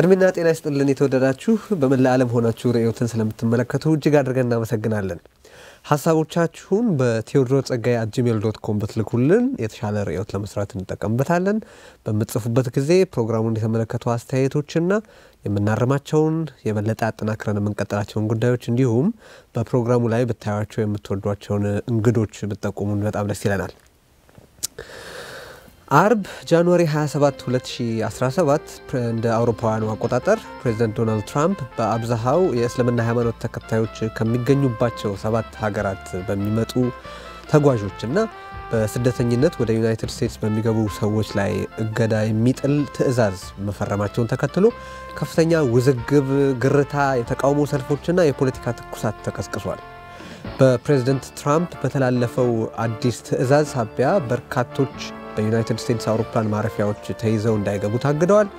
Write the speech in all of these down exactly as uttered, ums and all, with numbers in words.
እድሜና ጤና ይስጥልን የተወደዳችሁ በመላ ዓለም ሆናችሁ ሬዮትን ስለምትመለከቱ እጅግ አድርገን እናመሰግናለን። ሐሳቦቻችሁን በቴዎድሮስ ጸጋይ አት ጂሜል ዶት ኮም በትልኩልን የተሻለ ሬዮት ለመስራት እንጠቀምበታለን። በመጽፉበት ጊዜ ፕሮግራሙን የተመለከቱ አስተያየቶችና የምናርማቸውን የበለጠ አጠናክረን የምንቀጥላቸውን ጉዳዮች እንዲሁም በፕሮግራሙ ላይ ብታያቸው የምትወዷቸውን እንግዶች ብትጠቁሙን በጣም ደስ ይለናል። አርብ ጃንዋሪ ሃያ ሰባት ሁለት ሺህ አስራ ሰባት እንደ አውሮፓውያኑ አቆጣጠር ፕሬዝዳንት ዶናልድ ትራምፕ በአብዛሃው የእስልምና ሃይማኖት ተከታዮች ከሚገኙባቸው ሰባት ሀገራት በሚመጡ ተጓዦችና በስደተኝነት ወደ ዩናይትድ ስቴትስ በሚገቡ ሰዎች ላይ እገዳ የሚጥል ትዕዛዝ መፈረማቸውን ተከትሎ ከፍተኛ ውዝግብ፣ ግርታ፣ የተቃውሞ ሰልፎችና የፖለቲካ ትኩሳት ተቀስቅሷል። በፕሬዝዳንት ትራምፕ በተላለፈው አዲስ ትዕዛዝ ሳቢያ በርካቶች በዩናይትድ ስቴትስ አውሮፕላን ማረፊያዎች ተይዘው እንዳይገቡ ታግደዋል።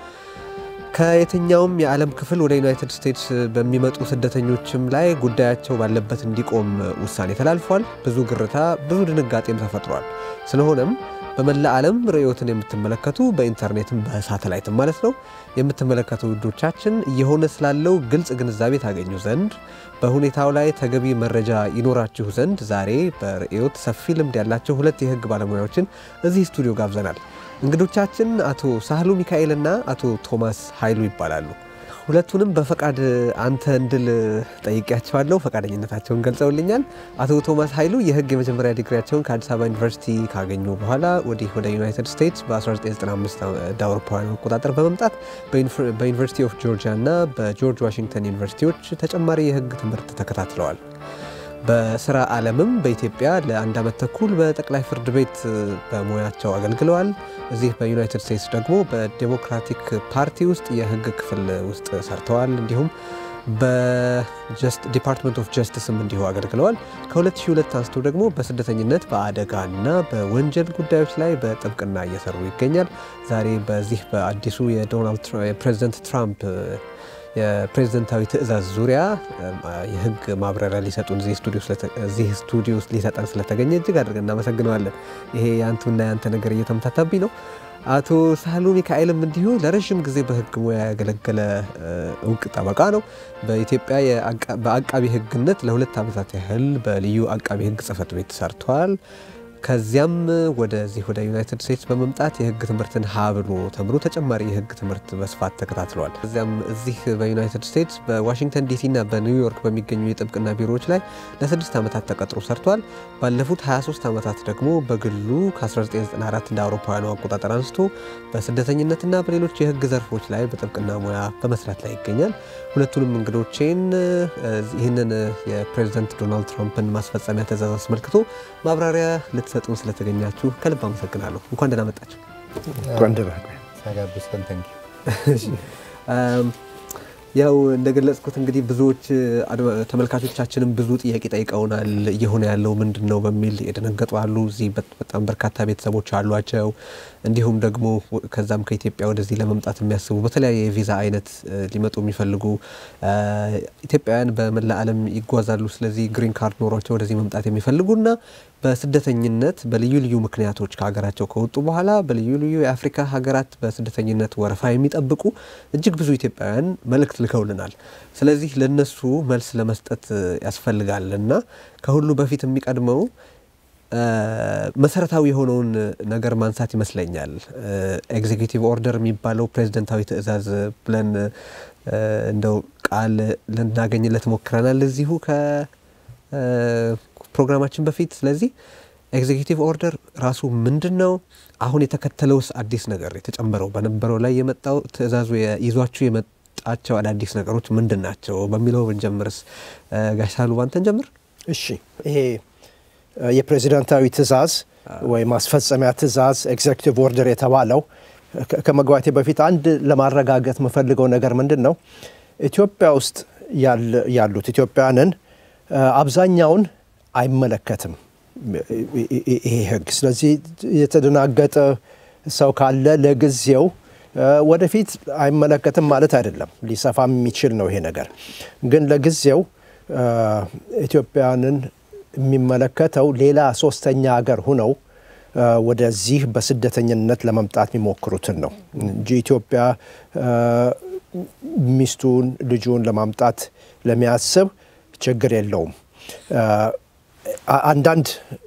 ከየትኛውም የዓለም ክፍል ወደ ዩናይትድ ስቴትስ በሚመጡ ስደተኞችም ላይ ጉዳያቸው ባለበት እንዲቆም ውሳኔ ተላልፏል። ብዙ ግርታ፣ ብዙ ድንጋጤም ተፈጥሯል። ስለሆነም በመላ ዓለም ሬዮትን የምትመለከቱ በኢንተርኔትም በሳተላይትም ማለት ነው የምትመለከቱ ውዶቻችን እየሆነ ስላለው ግልጽ ግንዛቤ ታገኙ ዘንድ በሁኔታው ላይ ተገቢ መረጃ ይኖራችሁ ዘንድ ዛሬ በሬዮት ሰፊ ልምድ ያላቸው ሁለት የህግ ባለሙያዎችን እዚህ ስቱዲዮ ጋብዘናል። እንግዶቻችን አቶ ሳህሉ ሚካኤልና አቶ ቶማስ ኃይሉ ይባላሉ። ሁለቱንም በፈቃድ አንተ እንድል ጠይቄያቸዋለሁ። ፈቃደኝነታቸውን ገልጸውልኛል። አቶ ቶማስ ኃይሉ የህግ የመጀመሪያ ዲግሪያቸውን ከአዲስ አበባ ዩኒቨርሲቲ ካገኙ በኋላ ወዲህ ወደ ዩናይትድ ስቴትስ በ1995 ዳውሮፓውያን አቆጣጠር በመምጣት በዩኒቨርሲቲ ኦፍ ጆርጂያ እና በጆርጅ ዋሽንግተን ዩኒቨርሲቲዎች ተጨማሪ የህግ ትምህርት ተከታትለዋል። በስራ ዓለምም በኢትዮጵያ ለአንድ ዓመት ተኩል በጠቅላይ ፍርድ ቤት በሙያቸው አገልግለዋል። እዚህ በዩናይትድ ስቴትስ ደግሞ በዴሞክራቲክ ፓርቲ ውስጥ የህግ ክፍል ውስጥ ሰርተዋል። እንዲሁም በጀስት ዲፓርትመንት ኦፍ ጀስቲስም እንዲሁ አገልግለዋል። ከ2002 አንስቶ ደግሞ በስደተኝነት በአደጋና በወንጀል ጉዳዮች ላይ በጥብቅና እየሰሩ ይገኛል። ዛሬ በዚህ በአዲሱ የዶናልድ የፕሬዝዳንት ትራምፕ የፕሬዝዳንታዊ ትዕዛዝ ዙሪያ የህግ ማብራሪያ ሊሰጡን እዚህ ስቱዲዮ እዚህ ስቱዲዮ ውስጥ ሊሰጠን ስለተገኘ እጅግ አድርገን እናመሰግናለን። ይሄ ያንቱና ያንተ ነገር እየተመታታብኝ ነው። አቶ ሳህሉ ሚካኤልም እንዲሁ ለረጅም ጊዜ በህግ ሙያ ያገለገለ እውቅ ጠበቃ ነው። በኢትዮጵያ በአቃቢ ህግነት ለሁለት ዓመታት ያህል በልዩ አቃቢ ህግ ጽህፈት ቤት ሰርቷል። ከዚያም ወደዚህ ወደ ዩናይትድ ስቴትስ በመምጣት የህግ ትምህርትን ሀብሎ ተምሮ ተጨማሪ የህግ ትምህርት በስፋት ተከታትሏል። ከዚያም እዚህ በዩናይትድ ስቴትስ በዋሽንግተን ዲሲ እና በኒውዮርክ በሚገኙ የጥብቅና ቢሮዎች ላይ ለስድስት ዓመታት ተቀጥሮ ሰርቷል። ባለፉት ሃያ ሶስት ዓመታት ደግሞ በግሉ ከ1994 እንደ አውሮፓውያኑ አቆጣጠር አንስቶ በስደተኝነትና በሌሎች የህግ ዘርፎች ላይ በጥብቅና ሙያ በመስራት ላይ ይገኛል። ሁለቱንም እንግዶቼን ይህንን የፕሬዝዳንት ዶናልድ ትራምፕን ማስፈጸሚያ ትዕዛዝ አስመልክቶ ማብራሪያ ልትሰጡን ስለተገኛችሁ ከልብ አመሰግናለሁ። እንኳን ደህና መጣችሁ። እንኳን ደህና ተጋብዘን ታንኪ ያው እንደገለጽኩት እንግዲህ ብዙዎች ተመልካቾቻችንም ብዙ ጥያቄ ጠይቀውናል። እየሆነ ያለው ምንድነው በሚል የደነገጡ አሉ። እዚህ በጣም በርካታ ቤተሰቦች አሏቸው። እንዲሁም ደግሞ ከዛም ከኢትዮጵያ ወደዚህ ለመምጣት የሚያስቡ በተለያየ የቪዛ አይነት ሊመጡ የሚፈልጉ ኢትዮጵያውያን በመላ ዓለም ይጓዛሉ። ስለዚህ ግሪን ካርድ ኖሯቸው ወደዚህ መምጣት የሚፈልጉና በስደተኝነት በልዩ ልዩ ምክንያቶች ከሀገራቸው ከወጡ በኋላ በልዩ ልዩ የአፍሪካ ሀገራት በስደተኝነት ወረፋ የሚጠብቁ እጅግ ብዙ ኢትዮጵያውያን መልእክት ልከውልናል። ስለዚህ ለነሱ መልስ ለመስጠት ያስፈልጋልና ከሁሉ በፊት የሚቀድመው መሰረታዊ የሆነውን ነገር ማንሳት ይመስለኛል። ኤግዜኪዩቲቭ ኦርደር የሚባለው ፕሬዝዳንታዊ ትዕዛዝ ብለን እንደው ቃል ልናገኝለት ሞክረናል እዚሁ ከፕሮግራማችን በፊት። ስለዚህ ኤግዜኪዩቲቭ ኦርደር ራሱ ምንድነው? አሁን የተከተለውስ አዲስ ነገር የተጨመረው በነበረው ላይ የመጣው ትዕዛዙ ይዟቸው የመጣቸው አዳዲስ ነገሮች ምንድናቸው በሚለው ብንጀምርስ? ጋሽ ሳህሉ ባንተን ጀምር። እሺ፣ ይሄ የፕሬዝዳንታዊ ትዕዛዝ ወይ ማስፈጸሚያ ትዕዛዝ ኤግዜኪዩቲቭ ኦርደር የተባለው ከመግባቴ በፊት አንድ ለማረጋገጥ መፈልገው ነገር ምንድነው? ኢትዮጵያ ውስጥ ያሉት ኢትዮጵያውያንን አብዛኛውን አይመለከትም ይሄ ህግ። ስለዚህ የተደናገጠ ሰው ካለ ለጊዜው ወደፊት አይመለከትም ማለት አይደለም፣ ሊሰፋም የሚችል ነው ይሄ ነገር። ግን ለጊዜው ኢትዮጵያውያንን የሚመለከተው ሌላ ሶስተኛ ሀገር ሆነው ወደዚህ በስደተኝነት ለመምጣት የሚሞክሩትን ነው እንጂ ኢትዮጵያ ሚስቱን ልጁን ለማምጣት ለሚያስብ ችግር የለውም። አንዳንድ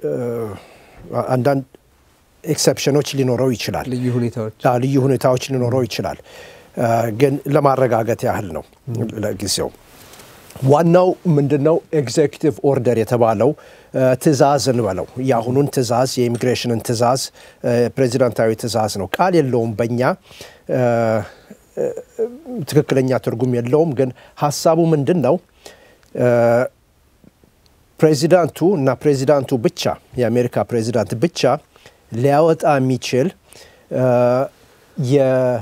አንዳንድ ኤክሰፕሽኖች ሊኖረው ይችላል። ልዩ ሁኔታዎች ልዩ ሁኔታዎች ሊኖረው ይችላል። ግን ለማረጋገጥ ያህል ነው ለጊዜው። ዋናው ምንድነው ኤግዜኪቲቭ ኦርደር የተባለው ትእዛዝ እንበለው። ያሁኑን ትእዛዝ የኢሚግሬሽንን ትእዛዝ ፕሬዚዳንታዊ ትእዛዝ ነው። ቃል የለውም በእኛ ትክክለኛ ትርጉም የለውም። ግን ሐሳቡ ምንድነው ፕሬዚዳንቱ እና ፕሬዚዳንቱ ብቻ የአሜሪካ ፕሬዚዳንት ብቻ ሊያወጣ የሚችል የ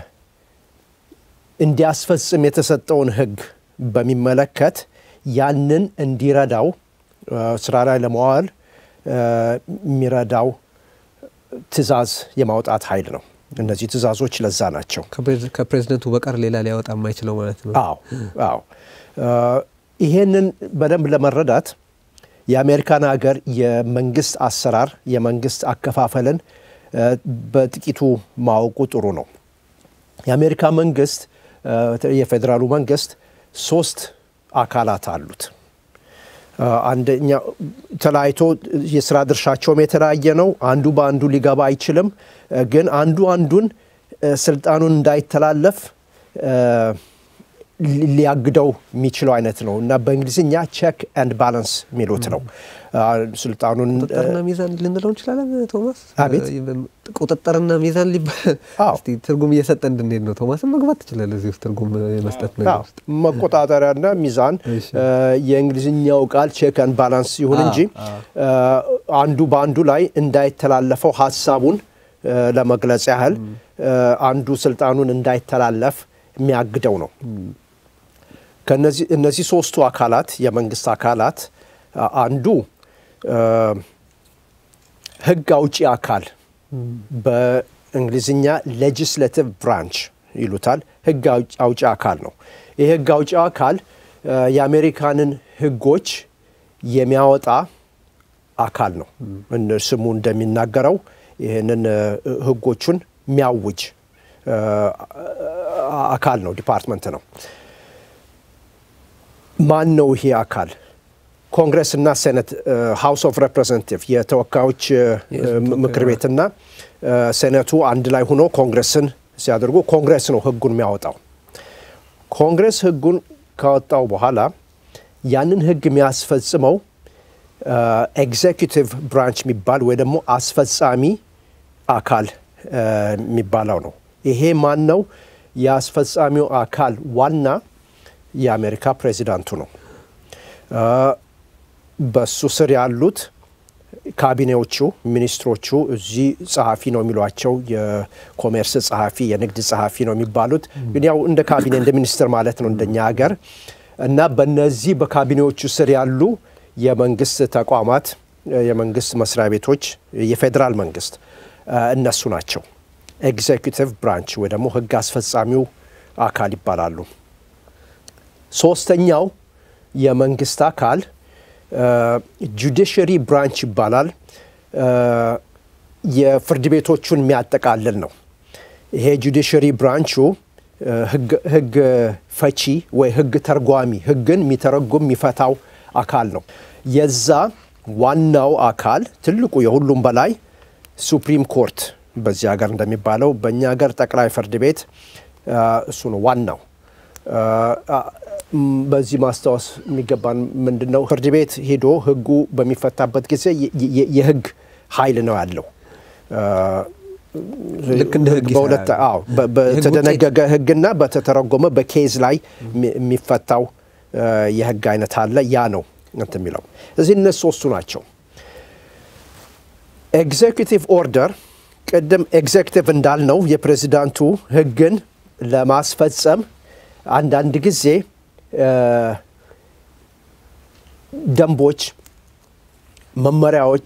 እንዲያስፈጽም የተሰጠውን ህግ በሚመለከት ያንን እንዲረዳው ስራ ላይ ለማዋል የሚረዳው ትእዛዝ የማውጣት ኃይል ነው። እነዚህ ትእዛዞች ለዛ ናቸው። ከፕሬዝዳንቱ በቀር ሌላ ሊያወጣ የማይችለው ማለት ነው። አዎ አዎ። ይሄንን በደንብ ለመረዳት የአሜሪካን ሀገር የመንግስት አሰራር የመንግስት አከፋፈልን በጥቂቱ ማወቁ ጥሩ ነው። የአሜሪካ መንግስት የፌደራሉ መንግስት ሶስት አካላት አሉት። አንደኛ ተላይቶ የሥራ ድርሻቸውም የተለያየ ነው። አንዱ በአንዱ ሊገባ አይችልም። ግን አንዱ አንዱን ስልጣኑን እንዳይተላለፍ ሊያግደው የሚችለው አይነት ነው እና በእንግሊዝኛ ቼክ ኤንድ ባላንስ የሚሉት ነው። ስልጣኑን ቁጥጥርና ሚዛን ልንለው እንችላለን። ቶማስ አቤት ቁጥጥርና ሚዛን ሊባል እስቲ ትርጉም እየሰጠ እንድንሄድ ነው። ቶማስ መግባት ትችላለህ እዚህ ውስጥ ትርጉም የመስጠት ነገር ውስጥ። መቆጣጠሪያና ሚዛን የእንግሊዝኛው ቃል ቼክ ኤንድ ባላንስ ይሁን እንጂ አንዱ በአንዱ ላይ እንዳይተላለፈው ሐሳቡን ለመግለጽ ያህል አንዱ ስልጣኑን እንዳይተላለፍ የሚያግደው ነው። ከነዚህ እነዚህ ሶስቱ አካላት የመንግስት አካላት አንዱ ህግ አውጪ አካል በእንግሊዝኛ ሌጂስሌቲቭ ብራንች ይሉታል። ህግ አውጪ አካል ነው። ይሄ ህግ አውጪ አካል የአሜሪካንን ህጎች የሚያወጣ አካል ነው። ስሙ እንደሚናገረው ይሄንን ህጎቹን የሚያውጅ አካል ነው፣ ዲፓርትመንት ነው። ማን ነው ይሄ አካል? ኮንግረስ እና ሴኔት ሃውስ ኦፍ ሪፕሬዘንታቲቭ የተወካዮች ምክር ቤትና ሴኔቱ አንድ ላይ ሆኖ ኮንግረስን ሲያደርጉ ኮንግረስ ነው ህጉን የሚያወጣው። ኮንግረስ ህጉን ካወጣው በኋላ ያንን ህግ የሚያስፈጽመው ኤግዜኪቲቭ ብራንች የሚባል ወይ ደግሞ አስፈጻሚ አካል የሚባለው ነው። ይሄ ማን ነው? የአስፈጻሚው አካል ዋና የአሜሪካ ፕሬዚዳንቱ ነው። በሱ ስር ያሉት ካቢኔዎቹ ሚኒስትሮቹ እዚህ ጸሐፊ ነው የሚሏቸው የኮሜርስ ጸሐፊ የንግድ ጸሐፊ ነው የሚባሉት ግን ያው እንደ ካቢኔ እንደ ሚኒስትር ማለት ነው እንደኛ ሀገር እና በእነዚህ በካቢኔዎቹ ስር ያሉ የመንግስት ተቋማት የመንግስት መስሪያ ቤቶች የፌደራል መንግስት እነሱ ናቸው። ኤግዜኪቲቭ ብራንች ወይ ደግሞ ህግ አስፈጻሚው አካል ይባላሉ። ሶስተኛው የመንግስት አካል ጁዲሽሪ ብራንች ይባላል። የፍርድ ቤቶቹን የሚያጠቃልል ነው። ይሄ ጁዲሽሪ ብራንቹ ህግ ፈቺ ወይ ህግ ተርጓሚ ህግን የሚተረጉም የሚፈታው አካል ነው። የዛ ዋናው አካል ትልቁ የሁሉም በላይ ሱፕሪም ኮርት በዚህ ሀገር እንደሚባለው በእኛ ሀገር ጠቅላይ ፍርድ ቤት እሱ ነው ዋናው። በዚህ ማስታወስ የሚገባን ምንድነው ፍርድ ቤት ሄዶ ህጉ በሚፈታበት ጊዜ የህግ ኃይል ነው ያለው። ልክ እንደ ህግ በሁለት አዎ በተደነገገ ህግና በተተረጎመ በኬዝ ላይ የሚፈታው የህግ አይነት አለ። ያ ነው እንት የሚለው እዚህ እነሱ ሶስቱ ናቸው። ኤግዜኪቲቭ ኦርደር ቀደም ኤግዜኪቲቭ እንዳልነው የፕሬዚዳንቱ ህግን ለማስፈጸም አንዳንድ ጊዜ ደንቦች መመሪያዎች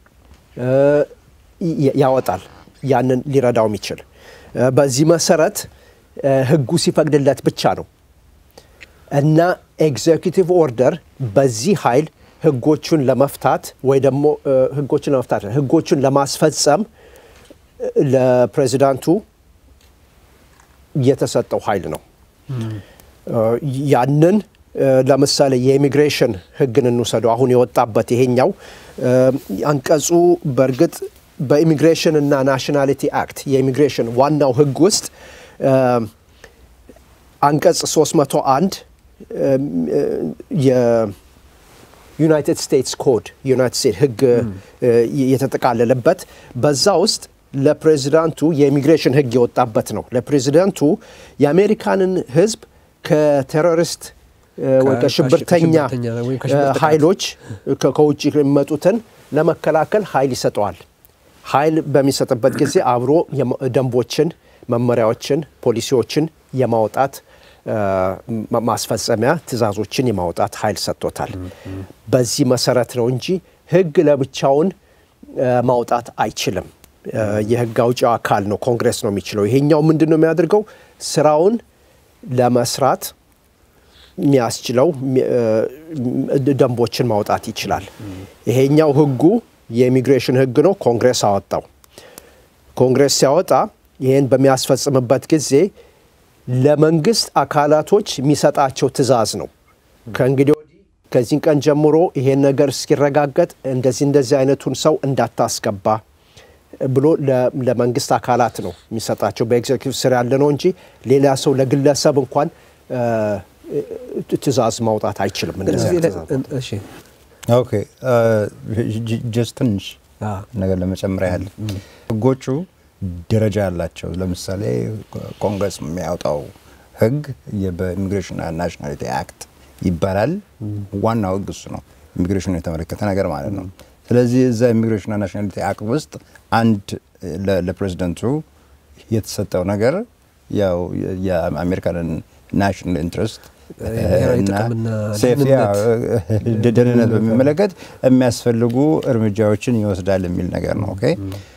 ያወጣል ያንን ሊረዳው የሚችል በዚህ መሰረት ህጉ ሲፈቅድለት ብቻ ነው እና ኤግዜኪቲቭ ኦርደር በዚህ ኃይል ህጎቹን ለመፍታት ወይ ደግሞ ህጎቹን ለመፍታት ህጎቹን ለማስፈጸም ለፕሬዚዳንቱ የተሰጠው ኃይል ነው። ያንን ለምሳሌ የኢሚግሬሽን ህግን እንውሰዱ አሁን የወጣበት ይሄኛው አንቀጹ በርግጥ በኢሚግሬሽን እና ናሽናሊቲ አክት የኢሚግሬሽን ዋናው ህግ ውስጥ አንቀጽ ሶስት መቶ አንድ የዩናይትድ ስቴትስ ኮድ ዩናይትድ ስቴትስ ህግ የተጠቃለለበት በዛ ውስጥ ለፕሬዚዳንቱ የኢሚግሬሽን ህግ የወጣበት ነው ለፕሬዚዳንቱ የአሜሪካንን ህዝብ ከቴሮሪስት ወይ ከሽብርተኛ ኃይሎች ከውጪ የሚመጡትን ለመከላከል ኃይል ይሰጣል ኃይል በሚሰጥበት ጊዜ አብሮ ደንቦችን መመሪያዎችን ፖሊሲዎችን የማውጣት ማስፈጸሚያ ትእዛዞችን የማውጣት ኃይል ሰጥቶታል በዚህ መሰረት ነው እንጂ ህግ ለብቻውን ማውጣት አይችልም የህግ አውጪው አካል ነው ኮንግሬስ ነው የሚችለው ይሄኛው ምንድነው የሚያደርገው ስራውን ለመስራት የሚያስችለው ደንቦችን ማውጣት ይችላል ይሄኛው ህጉ የኢሚግሬሽን ህግ ነው ኮንግሬስ አወጣው ኮንግሬስ ሲያወጣ ይሄን በሚያስፈጽምበት ጊዜ ለመንግስት አካላቶች የሚሰጣቸው ትእዛዝ ነው ከእንግዲህ ወዲህ ከዚህ ቀን ጀምሮ ይሄን ነገር እስኪረጋገጥ እንደዚህ እንደዚህ አይነቱን ሰው እንዳታስገባ ብሎ ለመንግስት አካላት ነው የሚሰጣቸው በኤግዜኪቲቭ ስር ያለ ነው እንጂ ሌላ ሰው ለግለሰብ እንኳን ትእዛዝ ማውጣት አይችልም እንደዚህ እሺ ኦኬ ጀስት ትንሽ ነገር ለመጨመር ያህል ህጎቹ ደረጃ ያላቸው ለምሳሌ ኮንግሬስ የሚያወጣው ህግ በኢሚግሬሽን እና ናሽናሊቲ አክት ይባላል ዋናው ህግ እሱ ነው ኢሚግሬሽን የተመለከተ ነገር ማለት ነው ስለዚህ እዛ ኢሚግሬሽን እና ናሽናሊቲ አክት ውስጥ አንድ ለፕሬዚዳንቱ የተሰጠው ነገር ያው የአሜሪካንን ናሽናል ኢንትረስት እና ሴፍቲያ ደህንነት በሚመለከት የሚያስፈልጉ እርምጃዎችን ይወስዳል የሚል ነገር ነው ኦኬ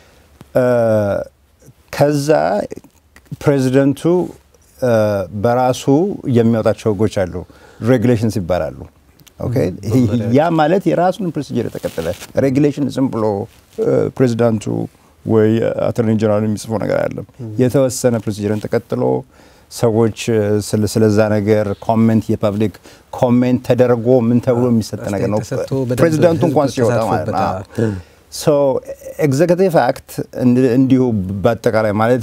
ከዛ ፕሬዚዳንቱ በራሱ የሚያወጣቸው ህጎች አሉ ሬጉሌሽንስ ይባላሉ ኦኬ ያ ማለት የራሱን ፕሮሲጀር ተከተለ ሬጉሌሽን ዝም ብሎ ፕሬዚዳንቱ ወይ አቶርኒ ጀነራል የሚጽፈው ነገር አይደለም የተወሰነ ፕሮሲጀርን ተከትሎ ሰዎች ስለዛ ነገር ኮሜንት የፐብሊክ ኮሜንት ተደርጎ ምን ተብሎ የሚሰጥ ነገር ነው ፕሬዚዳንቱ እንኳን ሲወጣ ማለት ነው ሶ ኤግዜኪቲቭ አክት እንዲሁ በአጠቃላይ ማለት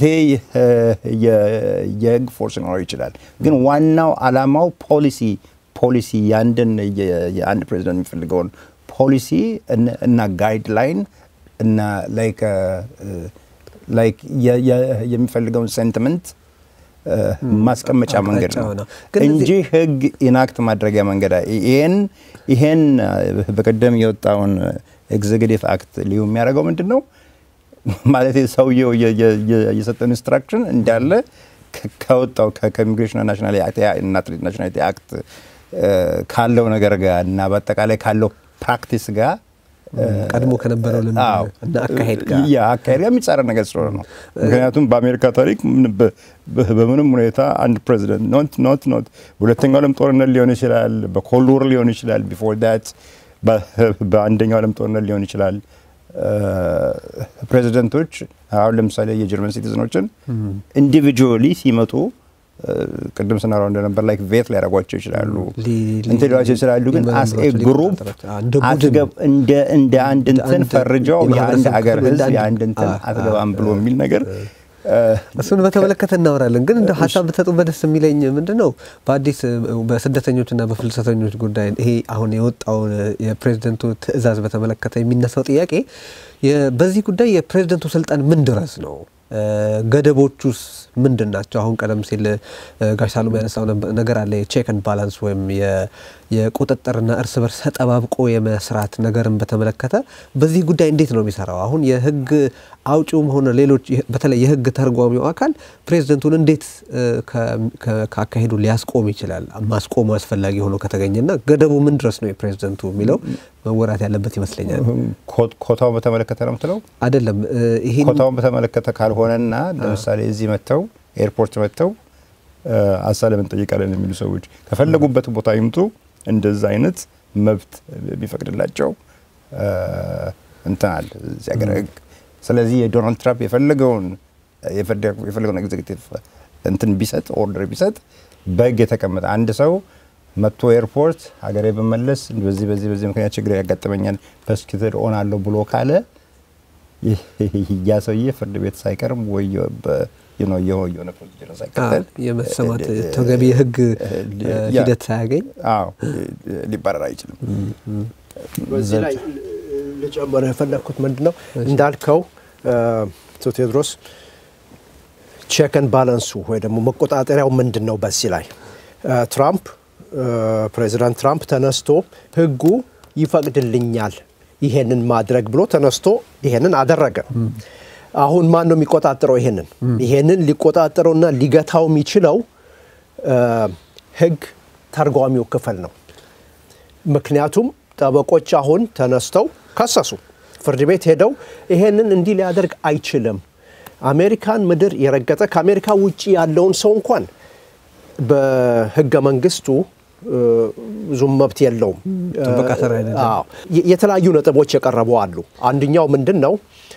የህግ ፎርስ ነው ይችላል ግን ዋናው አላማው ፖሊሲ ፖሊሲ ያንደን የአንድ ፕሬዚዳንት የሚፈልገውን ፖሊሲ እና ጋይድላይን እና ላይክ ላይክ የሚፈልገውን ሴንቲመንት ማስቀመጫ መንገድ ነው እንጂ ህግ ኢናክት ማድረጊያ መንገድ ይሄን ይሄን በቀደም የወጣውን ኤግዜኪቲቭ አክት ሊዩ የሚያደርገው ምንድነው ማለት ሰውየው የሰጠን ኢንስትራክሽን እንዳለ ከወጣው ከኢሚግሬሽን እና ናሽናሊቲ አክት ካለው ነገር ጋር እና በአጠቃላይ ካለው ፕራክቲስ ጋር ቀድሞ ከነበረው ለምን እና አካሄድ ጋር ያ አካሄድ ጋር የሚጻረር ነገር ስለሆነ ነው ምክንያቱም በአሜሪካ ታሪክ በምንም ሁኔታ አንድ ፕሬዚዳንት ኖት ኖት ኖት ሁለተኛው ዓለም ጦርነት ሊሆን ይችላል በኮልድ ወር ሊሆን ይችላል ቢፎር ዳት በአንደኛው ዓለም ጦርነት ሊሆን ይችላል ፕሬዚዳንቶች አሁን ለምሳሌ የጀርመን ሲቲዝኖችን ኢንዲቪጁዋሊ ሲመጡ ቅድም ስናራው እንደነበር ላይክ ቬት ላይ ያረጋቸው ይችላሉ እንተዳቸው ይችላሉ ግን አስ ኤ ግሩፕ አትገብ እንደ እንደ አንድ እንትን ፈርጀው የአንድ ሀገር ህዝብ የአንድ እንትን አትገባም ብሎ የሚል ነገር እሱን በተመለከተ እናወራለን ግን እንደ ሐሳብ በተጡበት ደስ የሚለኝ ምንድነው በአዲስ በስደተኞችና በፍልሰተኞች ጉዳይ ይሄ አሁን የወጣው የፕሬዝዳንቱ ትዕዛዝ በተመለከተ የሚነሳው ጥያቄ በዚህ ጉዳይ የፕሬዝዳንቱ ስልጣን ምን ድረስ ነው ገደቦቹስ ምንድናቸው አሁን ቀደም ሲል ጋሽ ሳሉም ያነሳው ነገር አለ የቼክ ኤንድ ባላንስ ወይም የቁጥጥርና እርስ በርስ ተጠባብቆ የመስራት ነገርን በተመለከተ በዚህ ጉዳይ እንዴት ነው የሚሰራው አሁን የህግ አውጪውም ሆነ ሌሎች በተለይ የህግ ተርጓሚው አካል ፕሬዝዳንቱን እንዴት ከአካሄዱ ሊያስቆም ይችላል ማስቆሙ አስፈላጊ ሆኖ ከተገኘና ገደቡ ምን ድረስ ነው የፕሬዝዳንቱ የሚለው መወራት ያለበት ይመስለኛል ኮታው በተመለከተ ነው የምትለው አይደለም ይሄ ኮታው በተመለከተ ካልሆነና ለምሳሌ እዚህ መተው ኤርፖርት መተው አሳለምን ጠይቃለን የሚሉ ሰዎች ከፈለጉበት ቦታ ይምጡ እንደዛ አይነት መብት ቢፈቅድላቸው እንታል ያገረግ ስለዚህ የዶናልድ ትራምፕ የፈለገውን የፈለገውን ኤግዜኪቲቭ እንትን ቢሰጥ ኦርደር ቢሰጥ በግ የተቀመጠ አንድ ሰው መጥቶ ኤርፖርት ሀገሬ በመለስ በዚህ በዚህ በዚህ ምክንያት ችግር ያጋጥመኛል ፐስኪተር ኦን አለው ብሎ ካለ ያ ሰውዬ ፍርድ ቤት ሳይቀርም ወይ you know የሆነ የሆነ ፕሮሲጀር ሳይከተል የመሰማት ተገቢ ህግ ሂደት ሳያገኝ አዎ ሊባረር አይችልም። በዚህ ላይ ለጨመረ የፈለኩት ምንድነው እንዳልከው ቴዎድሮስ ቼክ ኤንድ ባላንሱ ወይ ደግሞ መቆጣጠሪያው ምንድነው? በዚህ ላይ ትራምፕ ፕሬዚዳንት ትራምፕ ተነስቶ ህጉ ይፈቅድልኛል ይሄንን ማድረግ ብሎ ተነስቶ ይሄንን አደረገ። አሁን ማን ነው የሚቆጣጠረው? ይሄንን ይሄንን ሊቆጣጠረውና ሊገታው የሚችለው ህግ ተርጓሚው ክፍል ነው። ምክንያቱም ጠበቆች አሁን ተነስተው ከሰሱ ፍርድ ቤት ሄደው ይሄንን እንዲህ ሊያደርግ አይችልም። አሜሪካን ምድር የረገጠ ከአሜሪካ ውጪ ያለውን ሰው እንኳን በህገ መንግስቱ ብዙም መብት የለውም። አዎ የተለያዩ ነጥቦች የቀረቡ አሉ። አንደኛው ምንድነው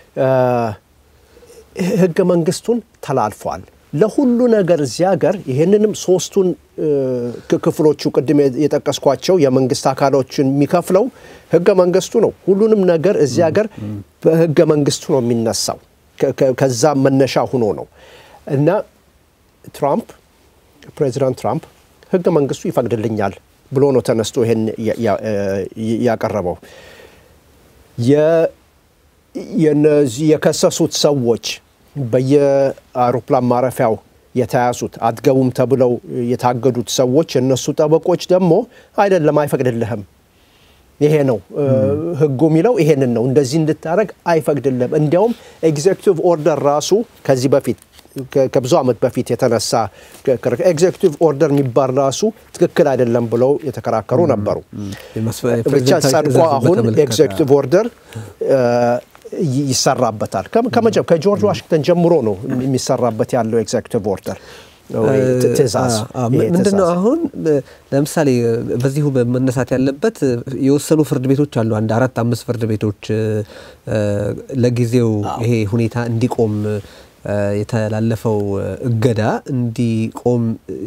ህገ መንግስቱን ተላልፏል ለሁሉ ነገር እዚህ ሀገር ይሄንንም ሶስቱን ክፍሎቹ ቅድም የጠቀስኳቸው የመንግስት አካሎችን የሚከፍለው ህገ መንግስቱ ነው። ሁሉንም ነገር እዚህ ሀገር በህገ መንግስቱ ነው የሚነሳው ከዛ መነሻ ሆኖ ነው እና ትራምፕ ፕሬዚዳንት ትራምፕ ህገ መንግስቱ ይፈቅድልኛል ብሎ ነው ተነስቶ ይሄን ያቀረበው። የ የነዚህ የከሰሱት ሰዎች በየአውሮፕላን ማረፊያው የተያዙት አትገቡም ተብለው የታገዱት ሰዎች እነሱ ጠበቆች ደግሞ አይደለም አይፈቅድልህም ይሄ ነው ህጉ የሚለው ይሄንን ነው እንደዚህ እንድታረግ አይፈቅድልህም። እንዲያውም ኤግዜክቲቭ ኦርደር ራሱ ከዚህ በፊት ከብዙ አመት በፊት የተነሳ ኤግዜክቲቭ ኦርደር የሚባል ራሱ ትክክል አይደለም ብለው የተከራከሩ ነበሩ። ብቻ ጸድቆ አሁን ኤግዜክቲቭ ኦርደር ይሰራበታል። ከመጀመ ከጆርጅ ዋሽንግተን ጀምሮ ነው የሚሰራበት ያለው ኤግዜክቲቭ ኦርደር ትእዛዝ ምንድነው? አሁን ለምሳሌ በዚሁ በመነሳት ያለበት የወሰኑ ፍርድ ቤቶች አሉ። አንድ አራት አምስት ፍርድ ቤቶች ለጊዜው ይሄ ሁኔታ እንዲቆም የተላለፈው እገዳ እንዲቆም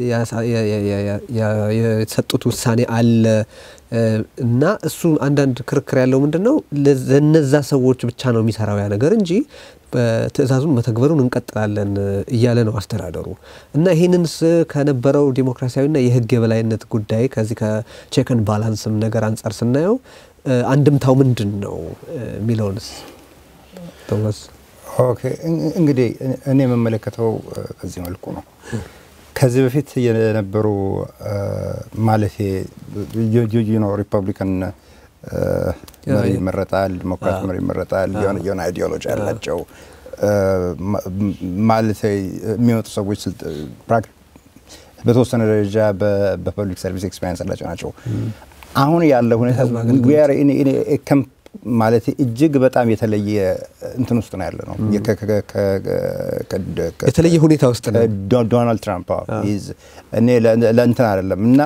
የሰጡት ውሳኔ አለ እና እሱ አንዳንድ ክርክር ያለው ምንድነው ለነዛ ሰዎች ብቻ ነው የሚሰራው ያ ነገር እንጂ በትእዛዙን መተግበሩን እንቀጥላለን እያለ ነው አስተዳደሩ። እና ይሄንንስ ከነበረው ዲሞክራሲያዊና የህግ የበላይነት ጉዳይ ከዚህ ከቼክ ኤንድ ባላንስም ነገር አንፃር ስናየው አንድምታው ምንድነው የሚለውንስ ቶማስ? ኦኬ እንግዲህ እኔ መመለከተው በዚህ መልኩ ነው። ከዚህ በፊት የነበሩ ማለት ዩ ኖ ሪፐብሊካን መሪ መረጣል ዲሞክራት መሪ መረጣል የሆነ አይዲዮሎጂ አላቸው ማለት የሚወጡ ሰዎች በተወሰነ ደረጃ በፐብሊክ ሰርቪስ ኤክስፒሪየንስ አላቸው ናቸው። አሁን ያለው ሁኔታ we are in a ማለት እጅግ በጣም የተለየ እንትን ውስጥ ነው ያለው ነው የተለየ ሁኔታ ውስጥ ነው ዶናልድ ትራምፕ is እኔ ለእንትን አይደለም እና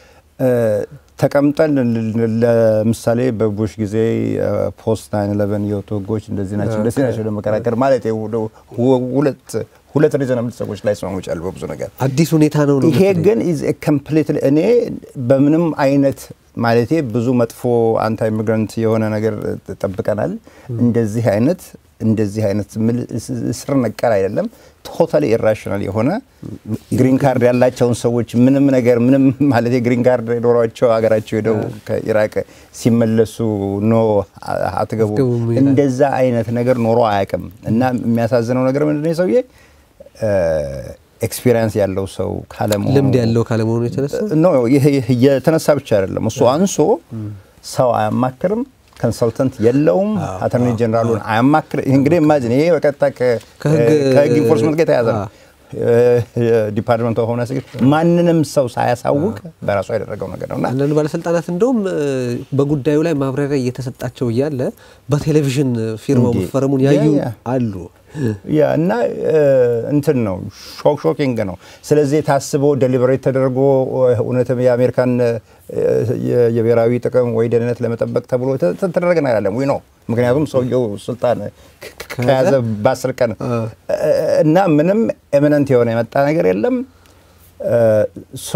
ተቀምጠን ለምሳሌ በቡሽ ጊዜ ፖስት ናይን ኢሌቨን የወጡ ህጎች እንደዚህ ናቸው እንደዚህ ናቸው ለመከራከር ማለት ሁለት ሁለት ሪዘናብል ሰዎች ላይ ስማሙ ይችላል በብዙ ነገር አዲስ ሁኔታ ነው ነው ይሄ ግን is a completely እኔ በምንም አይነት ማለቴ ብዙ መጥፎ አንታ ኢሚግራንት የሆነ ነገር ተጠብቀናል እንደዚህ አይነት እንደዚህ አይነት ስር ነቀር አይደለም ቶታሊ ኢራሽናል የሆነ ግሪን ካርድ ያላቸው ሰዎች ምንም ነገር ምንም ማለቴ ግሪን ካርድ ዶሮአቸው ሀገራቸው ሄደው ከኢራቅ ሲመለሱ ኖ አትገቡ እንደዛ አይነት ነገር ኖሮ አያውቅም። እና የሚያሳዝነው ነገር ምንድነው ሰውዬ ኤክስፒሪየንስ ያለው ሰው ካለመሆኑ ልምድ ያለው ካለመሆኑ የተነሳ ኖ ይሄ የተነሳ ብቻ አይደለም እሱ አንሶ ሰው አያማክርም ኮንሰልታንት የለውም አተርኒ ጀነራሉን አያማክር እንግዲህ ኢማጂን ይሄ በቀጥታ ከህግ ኢንፎርስመንት ጋር ተያያዘ ዲፓርትመንት ኦፍ ሆምላንድ ሴኩሪቲ ማንንም ሰው ሳያሳውቅ በራሱ ያደረገው ነገር ነውና አንዳንድ ባለስልጣናት እንደውም በጉዳዩ ላይ ማብራሪያ እየተሰጣቸው ይያለ በቴሌቪዥን ፊርማው መፈረሙን ያዩ አሉ ያ እና እንትን ነው ሾክ ሾኪንግ ነው። ስለዚህ ታስቦ ዴሊቨሬት ተደርጎ እውነትም የአሜሪካን የብሔራዊ ጥቅም ወይ ደህንነት ለመጠበቅ ተብሎ ተደረገ ነገር አይደለም ወይ ነው ምክንያቱም ሰውየው ስልጣን ከያዘ በአስር ቀን እና ምንም ኤሚነንት የሆነ የመጣ ነገር የለም ሶ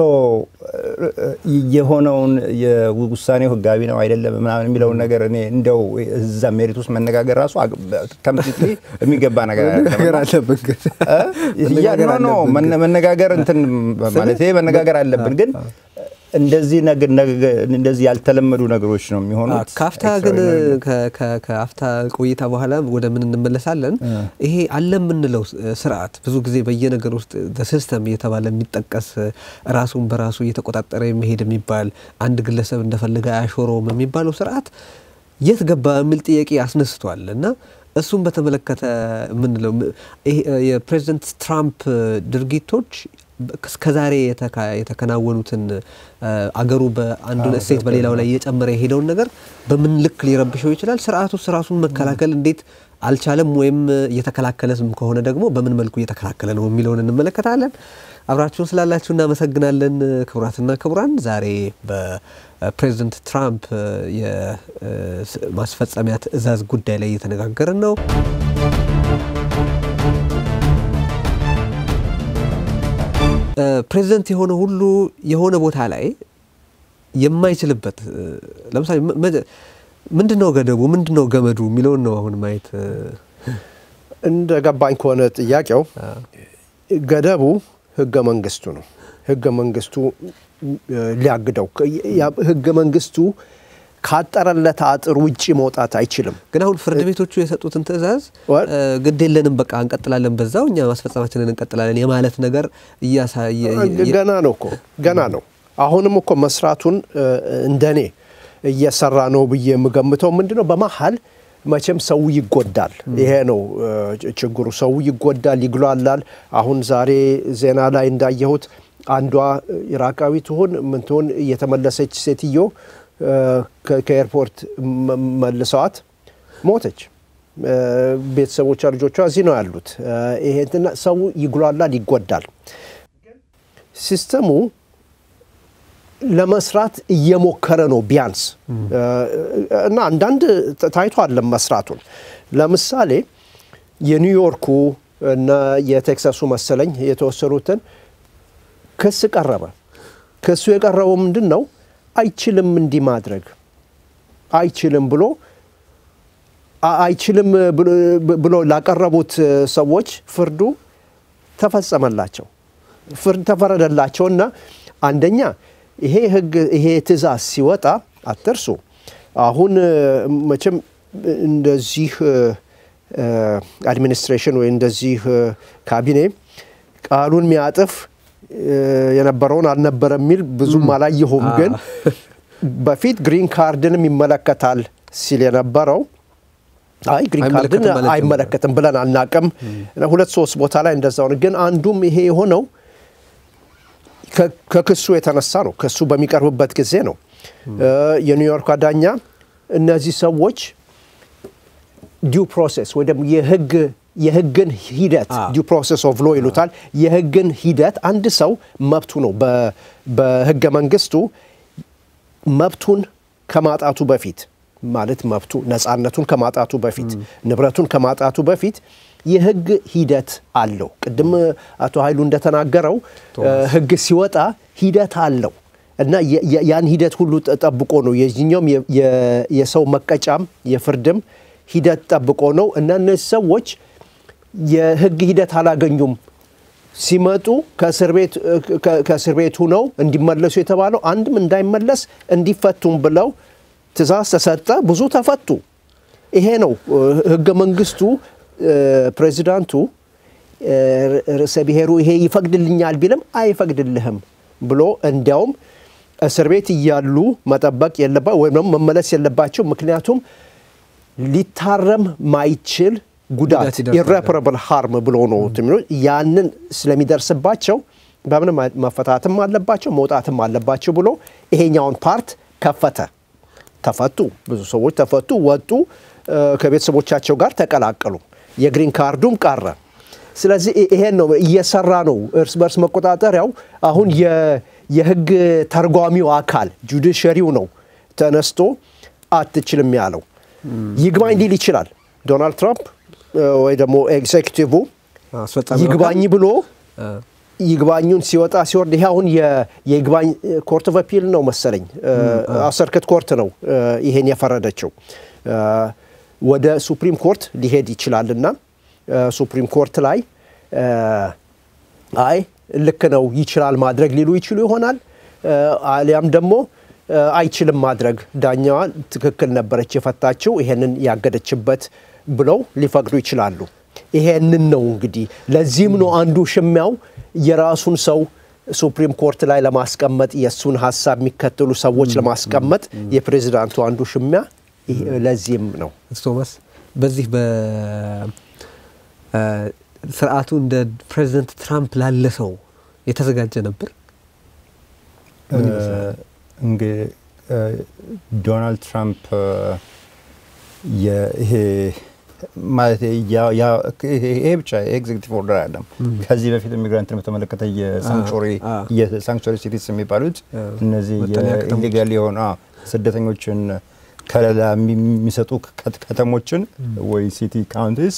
የሆነውን የውሳኔው ህጋዊ ነው አይደለም ምናምን የሚለው ነገር እኔ እንደው እዛ ሜሪት ውስጥ መነጋገር ራሱ ከምትት የሚገባ ነገር ነገር አለብን ያ ነው መነጋገር እንትን ማለት ይሄ መነጋገር አለብን ግን እንደዚህ ነገር እንደዚህ ያልተለመዱ ነገሮች ነው የሚሆኑት ካፍታ ግን ከካፍታ ቆይታ በኋላ ወደ ምን እንመለሳለን ይሄ አለ ምንለው ስርዓት ብዙ ጊዜ በየነገር ውስጥ the system እየተባለ የሚጠቀስ ራሱን በራሱ እየተቆጣጠረ የሚሄድ የሚባል አንድ ግለሰብ እንደፈለገ አያሾረውም የሚባለው ስርዓት የት ገባ የሚል ጥያቄ አስነስቷል እና እሱም በተመለከተ ምንለው የፕሬዝዳንት ትራምፕ ድርጊቶች ከዛሬ የተከናወኑትን አገሩ በአንዱ ስቴት በሌላው ላይ እየጨመረ ሄደውን ነገር በምን ልክ ሊረብሸው ይችላል ስርዓቱ ራሱን መከላከል እንዴት አልቻለም ወይም እየተከላከለም ከሆነ ደግሞ በምን መልኩ እየተከላከለ ነው የሚለውን እንመለከታለን አብራችሁን ስላላችሁ እናመሰግናለን ክቡራትና ክቡራን ዛሬ በፕሬዝዳንት ትራምፕ የማስፈጸሚያ ትዕዛዝ ጉዳይ ላይ እየተነጋገርን ነው ፕሬዝዳንት የሆነ ሁሉ የሆነ ቦታ ላይ የማይችልበት ለምሳሌ ምንድነው ገደቡ ምንድነው ገመዱ የሚለውን ነው አሁን ማየት እንደ ገባኝ ከሆነ ጥያቄው ገደቡ ህገ መንግስቱ ነው ህገ መንግስቱ ሊያግደው ህገ መንግስቱ ካጠረለት አጥር ውጪ መውጣት አይችልም ግን አሁን ፍርድ ቤቶቹ የሰጡትን ትዕዛዝ ግዴለንም በቃ እንቀጥላለን በዛው እኛ ማስፈጸማችንን እንቀጥላለን የማለት ነገር እያሳየ ገና ነው እኮ ገና ነው አሁንም እኮ መስራቱን እንደኔ እየሰራ ነው ብዬ የምገምተው ምንድነው በመሃል መቼም ሰው ይጎዳል ይሄ ነው ችግሩ ሰው ይጎዳል ይግሏላል አሁን ዛሬ ዜና ላይ እንዳየሁት አንዷ ኢራቃዊት ሆን ምን ትሆን እየተመለሰች ሴትዮ ከኤርፖርት መልሰዋት ሞተች ቤተሰቦቿ ልጆቿ እዚህ ነው ያሉት ይሄንና ሰው ይግሏላል ይጎዳል ሲስተሙ ለመስራት እየሞከረ ነው ቢያንስ እና አንዳንድ ታይቷል ለመስራቱን ለምሳሌ የኒውዮርኩ እና የቴክሳሱ መሰለኝ የተወሰኑትን ክስ ቀረበ ክሱ የቀረበው ምንድነው አይችልም እንዲ ማድረግ አይችልም ብሎ አይችልም ብሎ ላቀረቡት ሰዎች ፍርዱ ተፈጸመላቸው ፍርድ ተፈረደላቸውና አንደኛ ይሄ ህግ ይሄ ትዕዛዝ ሲወጣ አትርሱ አሁን መቼም እንደዚህ አድሚኒስትሬሽን ወይ እንደዚህ ካቢኔ ቃሉን የሚያጥፍ የነበረውን አልነበረም ሚል ብዙም አላየሁም ግን በፊት ግሪን ካርድንም ይመለከታል ሲል የነበረው አይ ግሪን ካርድን አይመለከትም ብለን አናቀም ሁለት ሶስት ቦታ ላይ እንደዛው ግን አንዱም ይሄ የሆነው ከክሱ የተነሳ ነው ክሱ በሚቀርብበት ጊዜ ነው የኒውዮርክ ዳኛ እነዚህ ሰዎች ዲው ፕሮሰስ ወይ ደግሞ የህግ የህግን ሂደት ዲው ፕሮሰስ ኦፍ ሎ ይሉታል የህግን ሂደት አንድ ሰው መብቱ ነው በህገ መንግስቱ መብቱን ከማጣቱ በፊት ማለት መብቱ ነፃነቱን ከማጣቱ በፊት ንብረቱን ከማጣቱ በፊት የህግ ሂደት አለው ቅድም አቶ ኃይሉ እንደተናገረው ህግ ሲወጣ ሂደት አለው እና ያን ሂደት ሁሉ ተጠብቆ ነው የዚህኛው የሰው መቀጫም የፍርድም ሂደት ተጠብቆ ነው እና እነዚህ ሰዎች የህግ ሂደት አላገኙም ሲመጡ ከእስር ቤት ከእስር ቤት ሆነው እንዲመለሱ የተባለው አንድም እንዳይመለስ እንዲፈቱም ብለው ትዕዛዝ ተሰጠ ብዙ ተፈቱ ይሄ ነው ህገ መንግስቱ ፕሬዝዳንቱ ርዕሰ ብሔሩ ይሄ ይፈቅድልኛል ቢልም አይፈቅድልህም ብሎ እንዲያውም እስር ቤት ይያሉ መጠበቅ የለባ ወይም መመለስ የለባቸው ምክንያቱም ሊታረም ማይችል ጉዳት irreparable harm ብሎ ነው ትምኑ ያንን ስለሚደርስባቸው በምን መፈታትም አለባቸው መውጣትም አለባቸው ብሎ ይሄኛውን ፓርት ከፈተ ተፈቱ ብዙ ሰዎች ተፈቱ ወጡ ከቤተሰቦቻቸው ጋር ተቀላቀሉ የግሪን ካርዱም ቀረ ስለዚህ ይሄን ነው እየሰራ ነው እርስ በርስ መቆጣጠሪያው አሁን የህግ ተርጓሚው አካል ጁዲሻሪው ነው ተነስቶ አትችልም ያለው ይግባኝ ሊል ይችላል ዶናልድ ትራምፕ ወይ ደግሞ ኤግዜክቲቭ ይግባኝ ብሎ ይግባኙን ሲወጣ ሲወርድ ይሄ አሁን የይግባኝ ኮርት ኦፍ አፒል ነው መሰለኝ አሰርክት ኮርት ነው ይሄን ያፈረደችው ወደ ሱፕሪም ኮርት ሊሄድ ይችላልና ሱፕሪም ኮርት ላይ አይ ልክ ነው ይችላል ማድረግ ሊሉ ይችሉ ይሆናል አሊያም ደግሞ አይችልም ማድረግ ዳኛዋ ትክክል ነበረች የፈታችው ይሄንን ያገደችበት ብለው ሊፈቅዱ ይችላሉ ይሄንን ነው እንግዲህ ለዚህም ነው አንዱ ሽሚያው የራሱን ሰው ሱፕሪም ኮርት ላይ ለማስቀመጥ የሱን ሐሳብ የሚከተሉ ሰዎች ለማስቀመጥ የፕሬዝዳንቱ አንዱ ሽሚያ ለዚህም ነው ቶማስ በዚህ በ ስርዓቱ እንደ ፕሬዝዳንት ትራምፕ ላለ ሰው የተዘጋጀ ነበር እንገ ዶናልድ ትራምፕ ይሄ ማለት ያ ያ ይሄ ብቻ ኤግዜክቲቭ ኦርደር አይደለም ከዚህ በፊት ኢሚግራንትን በተመለከተ የሳንክቹሪ የሳንክቹሪ ሲቲስ የሚባሉት እነዚህ ኢሊጋል የሆኑ ስደተኞችን ከለላ የሚሰጡ ከተሞችን ወይ ሲቲ ካውንቲስ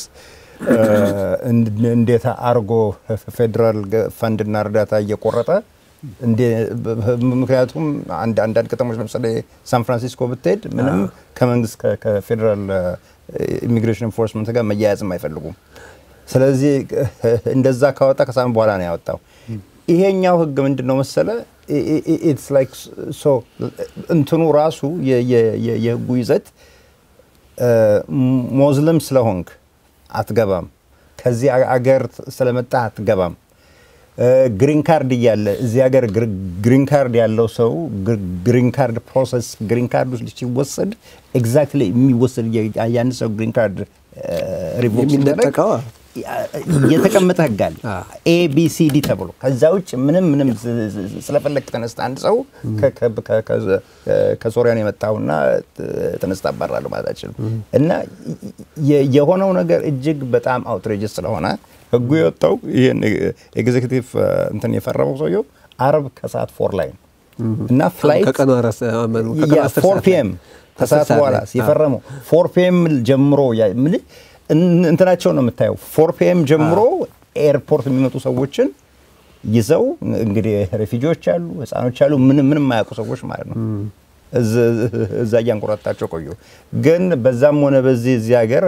እንዴት አርጎ ፌደራል ፈንድና እርዳታ እየቆረጠ እንደ ምክንያቱም አንድ አንድ ከተሞች ለምሳሌ ሳን ፍራንሲስኮ ብትሄድ ምንም ከመንግስት ከፌደራል ኢሚግሬሽን ኢንፎርስመንት ጋር መያያዝ የማይፈልጉም ስለዚህ እንደዛ ካወጣ ከሳም በኋላ ነው ያወጣው ይሄኛው ህግ ምንድነው መሰለ ኢትስ ላይክ ሶ እንትኑ ራሱ የህጉ ይዘት ሙስሊም ስለሆንክ አትገባም ከዚህ አገር ስለመጣ አትገባም ግሪን ካርድ ያለ እዚህ ሀገር ግሪን ካርድ ያለው ሰው ግሪን ካርድ ፕሮሰስ ግሪን ካርድ ውስጥ ሲወሰድ ኤግዛክትሊ የሚወሰድ ያን ሰው ግሪን ካርድ ሪቮክ የሚነጠቀው የተቀመጠ ህጋል ኤ ቢ ሲ ዲ ተብሎ ከዛውጭ ምንም ምንም ስለፈለክ ተነስተ አንድ ሰው ከሶሪያ ነው የመጣውና ተነስተ አባራሉ ማለት አይችልም እና የሆነው ነገር እጅግ በጣም አውትሬጅስ ስለሆነ ህጉ የወጣው ይሄን ኤግዜክቲቭ እንትን የፈረመው ሰውየው አርብ ከሰዓት ፎር ላይ እና ፍላይት ከቀኑ አራት ከቀኑ ፎር ፒ ኤም ከሰዓት በኋላ የፈረመው ፎር ፒ ኤም ጀምሮ ምን እንትናቸው ነው የምታየው ፎር ፒ ኤም ጀምሮ ኤርፖርት የሚመጡ ሰዎችን ይዘው እንግዲህ ሬፊጂዎች አሉ ህፃኖች አሉ ምን ምንም ማያውቁ ሰዎች ማለት ነው እዛ ያንቆራጣቸው ቆዩ ግን በዛም ሆነ በዚህ እዚህ ሀገር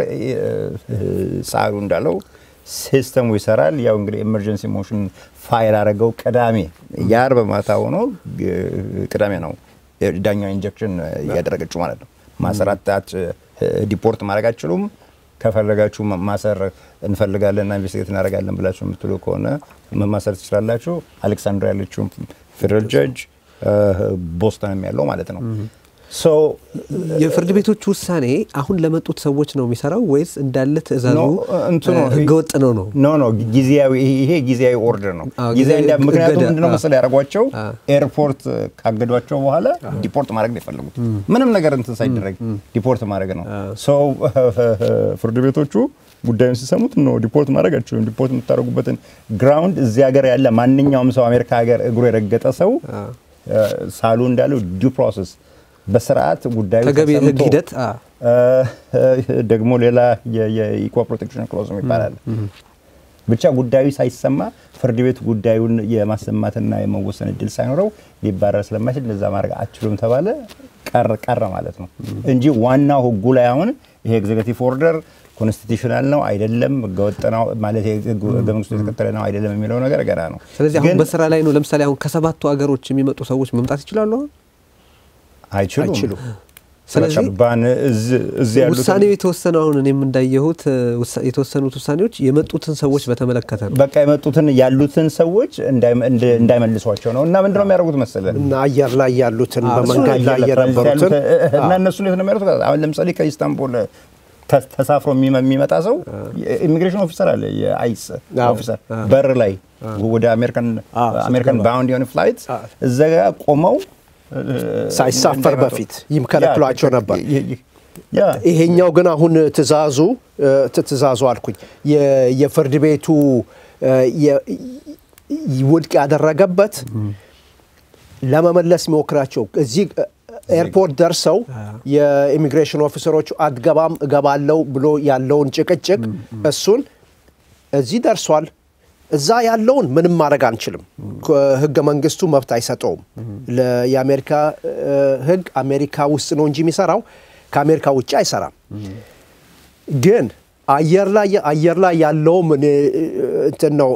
ሳሩ እንዳለው ሲስተም ይሰራል ያው እንግዲህ ኤመርጀንሲ ሞሽን ፋይል አረጋው ቀዳሜ ያርብ ማታ ሆኖ ቀዳሜ ነው ዳኛው ኢንጀክሽን ያደረገችው ማለት ነው ማሰራታት ዲፖርት ማረጋችሉም ከፈለጋችሁ ማሰር እንፈልጋለንና ኢንቨስቲጌት እናረጋለን ብላችሁ የምትሉ ከሆነ ማሰር ትችላላችሁ አሌክሳንድሪያ ያለችው ፌደራል ጀጅ ቦስተን ያለው ማለት ነው ሶ የፍርድ ቤቶች ውሳኔ አሁን ለመጡት ሰዎች ነው የሚሰራው ወይስ እንዳለ ተዛዙ ህገወጥ ነው ነው ኖ ኖ ጊዜያዊ ይሄ ጊዜያዊ ኦርደር ነው ጊዜያዊ እንደ ምክንያቱም ምንድነው መሰለ ያረጋቸው ኤርፖርት ካገዷቸው በኋላ ዲፖርት ማድረግ ይፈልጉት ምንም ነገር እንትን ሳይደረግ ዲፖርት ማድረግ ነው ሶ ፍርድ ቤቶቹ ጉዳዩን ሲሰሙት ነው ዲፖርት ማድረጋቸው ዲፖርት የምታረጉበትን ግራውንድ እዚህ ሀገር ያለ ማንኛውም ሰው አሜሪካ ሀገር እግሩ የረገጠ ሰው ሳሉ እንዳለው ዲው ፕሮሰስ በስርዓት ጉዳዩ ተገቢ ሂደት ደግሞ ሌላ የኢኳል ፕሮቴክሽን ክሎዝ ይባላል ብቻ ጉዳዩ ሳይሰማ ፍርድ ቤት ጉዳዩን የማሰማትና የመወሰን እድል ሳይኖረው ሊባረር ስለማይችል ለዛ ማድረግ አትችሉም ተባለ ቀር ቀር ማለት ነው እንጂ ዋናው ህጉ ላይ አሁን ይሄ ኤግዜክቲቭ ኦርደር ኮንስቲቱሽናል ነው አይደለም ህገወጥ ነው ማለት የገመንግስቱ የተከተለ ነው አይደለም የሚለው ነገር ገና ነው ስለዚህ አሁን በስራ ላይ ነው ለምሳሌ አሁን ከሰባቱ ሀገሮች የሚመጡ ሰዎች መምጣት ይችላሉ አይችሉም ስለዚህ ባን እዚ ያሉት ውሳኔው የተወሰነው አሁን እኔም እንዳየሁት የተወሰኑት ውሳኔዎች የመጡትን ሰዎች በተመለከተ ነው በቃ የመጡትን ያሉትን ሰዎች እንዳይመልሷቸው ነው እና ምንድነው የሚያደርጉት መሰለህ እና አየር ላይ ያሉትን በመንገድ ላይ የነበሩትን እና እነሱ ላይ ነው የሚያደርጉት አሁን ለምሳሌ ከኢስታንቡል ተሳፍሮ የሚመጣ ሰው ኢሚግሬሽን ኦፊሰር አለ የአይስ ኦፊሰር በር ላይ ወደ አሜሪካን አሜሪካን ባውንድ የሆነ ፍላይት እዛ ጋር ቆመው ሳይሳፈር በፊት ይምከለክሏቸው ነበር ያ ይሄኛው ግን አሁን ትዛዙ ትዛዙ አልኩኝ የፍርድ ቤቱ ይውድቅ ያደረገበት ለመመለስ ሞክራቸው እዚህ ኤርፖርት ደርሰው የኢሚግሬሽን ኦፊሰሮች አትገባም እገባለው ብሎ ያለውን ጭቅጭቅ እሱን እዚህ ደርሷል እዛ ያለውን ምንም ማድረግ አንችልም ህገ መንግስቱ መብት አይሰጠውም ለአሜሪካ ህግ አሜሪካ ውስጥ ነው እንጂ የሚሰራው ከአሜሪካ ውጭ አይሰራም ግን አየር ላይ አየር ላይ ያለው ምን እንትን ነው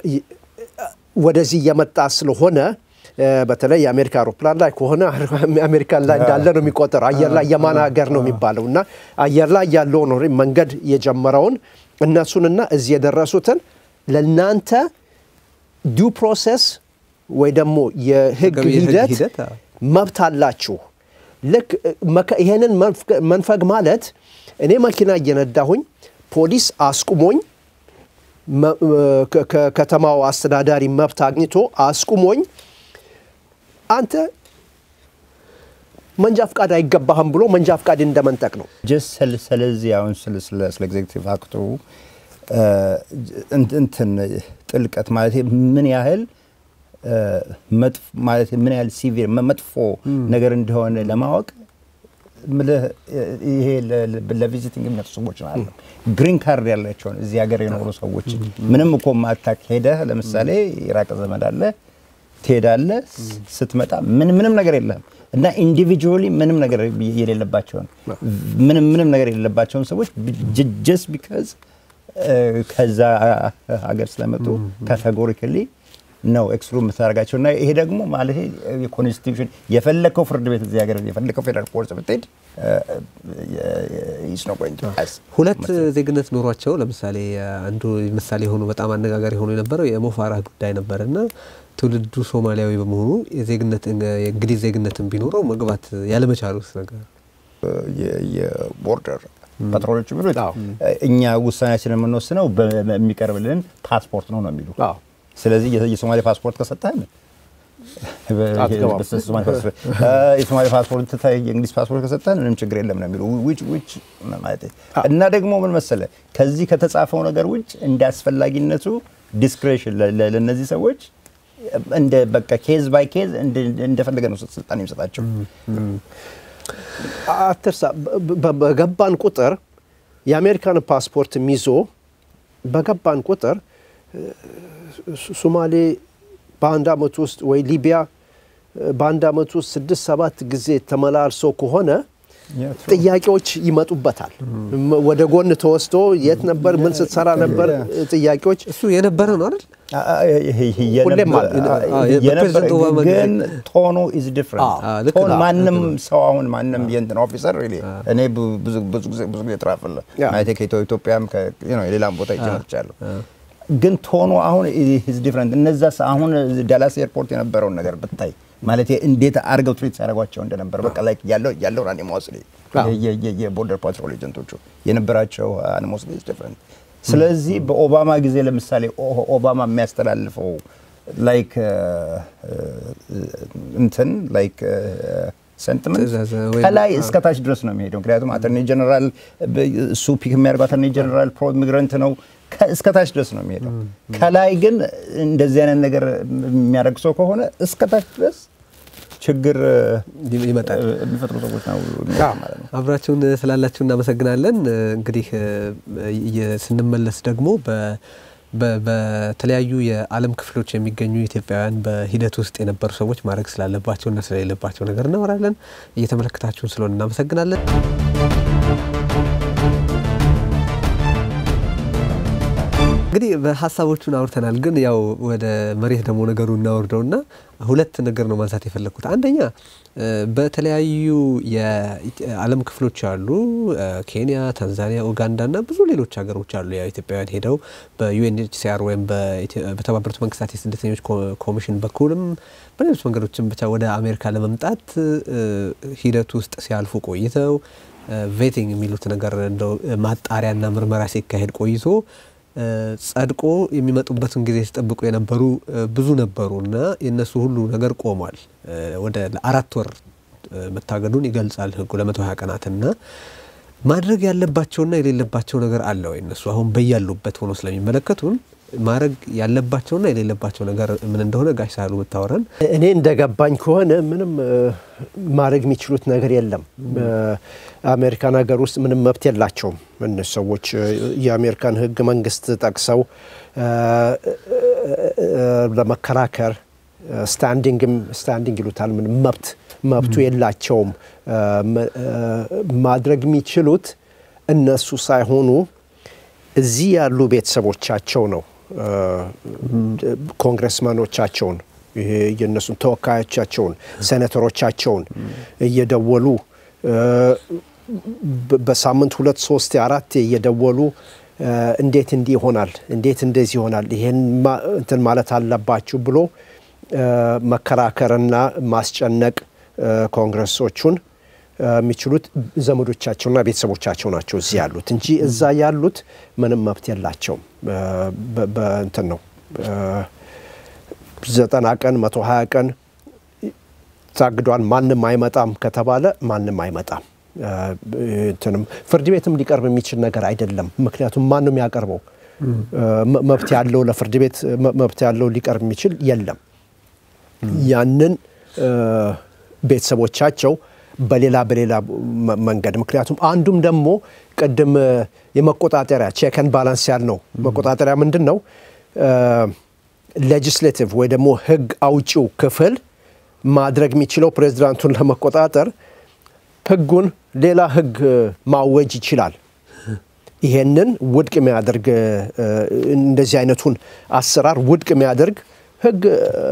ወደዚህ የመጣ ስለሆነ በተለይ የአሜሪካ አውሮፕላን ላይ ከሆነ አሜሪካ ላይ እንዳለ ነው የሚቆጠረው አየር ላይ የማን ሀገር ነው የሚባለውና አየር ላይ ያለው ነው መንገድ የጀመረውን እነሱንና እዚህ የደረሱትን ለናንተ ዱ ፕሮሰስ ወይ ደግሞ የህግ ሂደት መብት አላችሁ ለክ ይሄንን መንፈግ ማለት እኔ መኪና እየነዳሁኝ ፖሊስ አስቁሞኝ ከተማው አስተዳዳሪ መብት አግኝቶ አስቁሞኝ አንተ መንጃ ፍቃድ አይገባህም ብሎ መንጃ ፍቃድ እንደመንጠቅ ነው just ስለዚህ አሁን ስለ ስለ ኤግዜክቲቭ አክቱ እንትን ጥልቀት ማለት ምን ያህል መጥፎ ማለት ምን ያህል ሲቪር መጥፎ ነገር እንደሆነ ለማወቅ ምልህ ይሄ ለቪዚቲንግ የሚመጡ ሰዎች አሉ ግሪን ካርድ ያላቸው እዚህ ሀገር የኖሩ ሰዎች ምንም እኮ ማታክ ሄደህ ለምሳሌ ኢራቅ ዘመድ አለ ትሄዳለ ስትመጣ ምን ምንም ነገር የለም እና ኢንዲቪጁዋሊ ምንም ነገር የሌለባቸው ምንም ምንም ነገር የሌለባቸው ሰዎች just because ከዛ ሀገር ስለመጡ ካቴጎሪካሊ ነው ኤክስትሩም ታርጋቸውና ይሄ ደግሞ ማለት የኮንስቲቲዩሽን የፈለከው ፍርድ ቤት እዚህ ሀገር የፈለከው ፌደራል ኮርት ብትሄድ is not going to pass ሁለት ዜግነት ኖሯቸው ለምሳሌ አንዱ ምሳሌ ሆኖ በጣም አነጋጋሪ ሆኖ የነበረው የሞፋራ ጉዳይ ነበርና ትውልዱ ሶማሊያዊ በመሆኑ የዜግነት የእንግሊዝ ዜግነትን ቢኖረው መግባት ያለመቻሉስ ነገር የቦርደር ፓትሮሎች ቢሉት እኛ ውሳኔያችንን የምንወስነው በሚቀርብልን ፓስፖርት ነው ነው የሚሉ ስለዚህ የሶማሊያ ፓስፖርት ከሰጣን በሶማሊያ ፓስፖርት የሶማሊያ ፓስፖርት ተታይ የእንግሊዝ ፓስፖርት ከሰጣን ምንም ችግር የለም ነው የሚሉ which which ማለት እና ደግሞ ምን መሰለ ከዚህ ከተጻፈው ነገር ውጭ እንዳስፈላጊነቱ ዲስክሬሽን ለነዚህ ሰዎች እንደ በቃ ኬዝ ባይ ኬዝ እንደፈለገ ነው ስልጣን የሚሰጣቸው አትርሳ በገባን ቁጥር የአሜሪካን ፓስፖርት ሚዞ በገባን ቁጥር ሶማሌ ባንዳ አመት ውስጥ ወይ ሊቢያ ባንዳ አመት ውስጥ ስድስት ሰባት ጊዜ ተመላልሶ ከሆነ ጥያቄዎች ይመጡበታል ወደ ጎን ተወስዶ የት ነበር ምን ስትሰራ ነበር ጥያቄዎች እሱ የነበረ ነው አይደል የነበረ ግን ቶኑ is different ቶን ማንም ሰው አሁን ማንም የእንትን ኦፊሰር really እኔ ብዙ ብዙ ብዙ የትራፈለ ማለት ከኢትዮጵያም ከሌላም ቦታ ይጀምራሉ ግን ቶኑ አሁን is different እነዛ አሁን ዳላስ ኤርፖርት የነበረው ነገር ብታይ ማለት እንዴት አርገው ትሪት ያደርጓቸው እንደነበር በቃ ላይክ ያለው ያለው አኒሞስሊ የቦርደር ፓትሮል ኤጀንቶቹ የነበራቸው አኒሞስሊ is different ስለዚህ በኦባማ ጊዜ ለምሳሌ ኦባማ የሚያስተላልፈው ላይክ እንትን ላይክ sentiment ከላይ እስከታች ድረስ ነው የሚሄደው ምክንያቱም አተርኒ ጀነራል ሱፒ የሚያርጋው አተርኒ ጀነራል ፕሮ ኢሚግራንት ነው እስከታች ድረስ ነው የሚሄደው ከላይ ግን እንደዚህ አይነት ነገር የሚያደርግ ሰው ከሆነ እስከታች ድረስ ችግር ይመጣል የሚፈጥሩ ሰዎች ነው ማለት ነው አብራችሁን ስላላችሁ እናመሰግናለን እንግዲህ ስንመለስ ደግሞ በተለያዩ የዓለም ክፍሎች የሚገኙ ኢትዮጵያውያን በሂደት ውስጥ የነበሩ ሰዎች ማድረግ ስላለባቸውና ስለሌለባቸው ነገር እናወራለን እየተመለከታችሁን ስለሆነ እናመሰግናለን እንግዲህ በሐሳቦቹን አውርተናል ግን ያው ወደ መሬት ደግሞ ነገሩ እናወርደውና ሁለት ነገር ነው ማንሳት የፈለኩት አንደኛ በተለያዩ የዓለም ክፍሎች አሉ ኬንያ ታንዛኒያ ኡጋንዳና ብዙ ሌሎች ሀገሮች አሉ ያው ኢትዮጵያውያን ሄደው በዩኤንኤችሲአር ወይም በተባበሩት መንግስታት የስደተኞች ኮሚሽን በኩልም በሌሎች መንገዶችም ብቻ ወደ አሜሪካ ለመምጣት ሂደት ውስጥ ሲያልፉ ቆይተው ቬቲንግ የሚሉት ነገር እንደው ማጣሪያና ምርመራ ሲካሄድ ቆይቶ ጸድቆ የሚመጡበትን ጊዜ ሲጠብቁ የነበሩ ብዙ ነበሩና የነሱ ሁሉ ነገር ቆሟል ወደ አራት ወር መታገዱን ይገልጻል ህጉ ለመቶ ሃያ ቀናትና ማድረግ ያለባቸውና የሌለባቸው ነገር አለ ወይ እነሱ አሁን በያሉበት ሆኖ ስለሚመለከቱን ማረግ ያለባቸውና የሌለባቸው ነገር ምን እንደሆነ ጋሽ ሳሉ ብታወራን። እኔ እንደገባኝ ከሆነ ምንም ማረግ የሚችሉት ነገር የለም። አሜሪካን ሀገር ውስጥ ምንም መብት የላቸውም እነሱ ሰዎች። የአሜሪካን ህግ መንግስት ጠቅሰው ለመከራከር ስታንዲንግ ስታንዲንግ ይሉታል። ምንም መብት መብቱ የላቸውም። ማድረግ የሚችሉት እነሱ ሳይሆኑ እዚህ ያሉ ቤተሰቦቻቸው ነው። ኮንግረስማኖቻቸውን ይሄ የነሱን ተወካዮቻቸውን ሴኔተሮቻቸውን እየደወሉ በሳምንት ሁለት ሶስት አራት እየደወሉ እንዴት እንዲህ ይሆናል እንዴት እንደዚህ ይሆናል ይሄን እንትን ማለት አለባችሁ ብሎ መከራከርና ማስጨነቅ ኮንግረሶቹን የሚችሉት ዘመዶቻቸውና ቤተሰቦቻቸው ናቸው እዚህ ያሉት እንጂ እዛ ያሉት ምንም መብት የላቸውም። በእንትን ነው ዘጠና ቀን መቶ ሃያ ቀን ታግዷል ማንንም አይመጣም ከተባለ ማንንም አይመጣም። እንትንም ፍርድ ቤትም ሊቀርብ የሚችል ነገር አይደለም። ምክንያቱም ማንንም ያቀርበው መብት ያለው ለፍርድ ቤት መብት ያለው ሊቀርብ የሚችል የለም። ያንን ቤተሰቦቻቸው በሌላ በሌላ መንገድ ምክንያቱም አንዱም ደግሞ ቀደም የመቆጣጠሪያ ቼክ ኤንድ ባላንስ ያልነው መቆጣጠሪያ ምንድነው? ሌጂስሌቲቭ ወይ ደግሞ ህግ አውጪው ክፍል ማድረግ የሚችለው ፕሬዝዳንቱን ለመቆጣጠር ህጉን ሌላ ህግ ማወጅ ይችላል። ይሄንን ውድቅ የሚያደርግ እንደዚህ አይነቱን አሰራር ውድቅ የሚያደርግ ህግ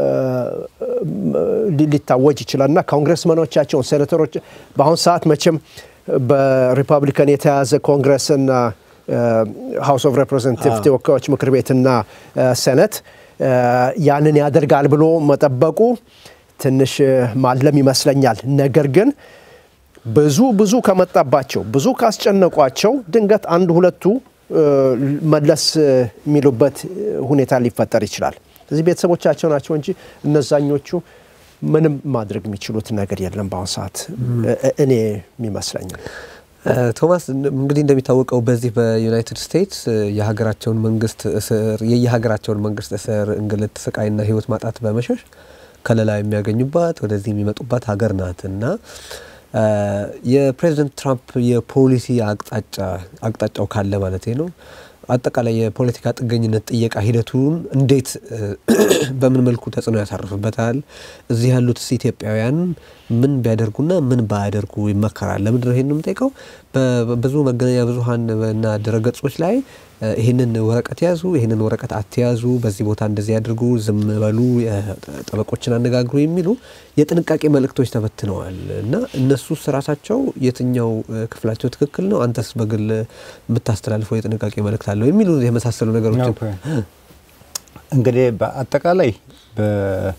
ሊታወጅ ይችላልና ኮንግረስማኖቻቸው ሴኔተሮች በአሁን ሰዓት መቼም በሪፐብሊካን የተያዘ ኮንግረስና ሃውስ ኦፍ ሪፕሬዘንታቲቭ ተወካዮች ምክር ቤትና ሴኔት ያንን ያደርጋል ብሎ መጠበቁ ትንሽ ማለም ይመስለኛል። ነገር ግን ብዙ ብዙ ከመጣባቸው ብዙ ካስጨነቋቸው ድንገት አንድ ሁለቱ መለስ የሚሉበት ሁኔታ ሊፈጠር ይችላል። ስለዚህ ቤተሰቦቻቸው ናቸው እንጂ እነዛኞቹ ምንም ማድረግ የሚችሉት ነገር የለም በአሁን ሰዓት እኔ የሚመስለኛል። ቶማስ እንግዲህ እንደሚታወቀው በዚህ በዩናይትድ ስቴትስ የሀገራቸውን መንግስት እስር የየሀገራቸውን መንግስት እስር እንግልት ስቃይና ህይወት ማጣት በመሸሽ ከለላ የሚያገኙባት ወደዚህ የሚመጡባት ሀገር ናትና የፕሬዝዳንት ትራምፕ የፖሊሲ አቅጣጫ አቅጣጫው ካለ ማለት ነው አጠቃላይ የፖለቲካ ጥገኝነት ጥየቃ ሂደቱን እንዴት በምን መልኩ ተጽዕኖ ያሳርፍበታል? እዚህ ያሉት ኢትዮጵያውያን ምን ቢያደርጉና ምን ባያደርጉ ይመከራል? ለምንድነው ይሄንን የምጠይቀው? በብዙ መገናኛ ብዙሃንና ድረገጾች ላይ ይሄንን ወረቀት ያዙ ይሄንን ወረቀት አትያዙ በዚህ ቦታ እንደዚህ ያድርጉ ዝም በሉ ጠበቆችን አነጋግሩ የሚሉ የጥንቃቄ መልእክቶች ተበትነዋል እና እነሱ ራሳቸው የትኛው ክፍላቸው ትክክል ነው አንተስ በግል የምታስተላልፈው የጥንቃቄ መልእክት አለው የሚሉ የመሳሰሉ ነገሮች እንግዲህ በአጠቃላይ በ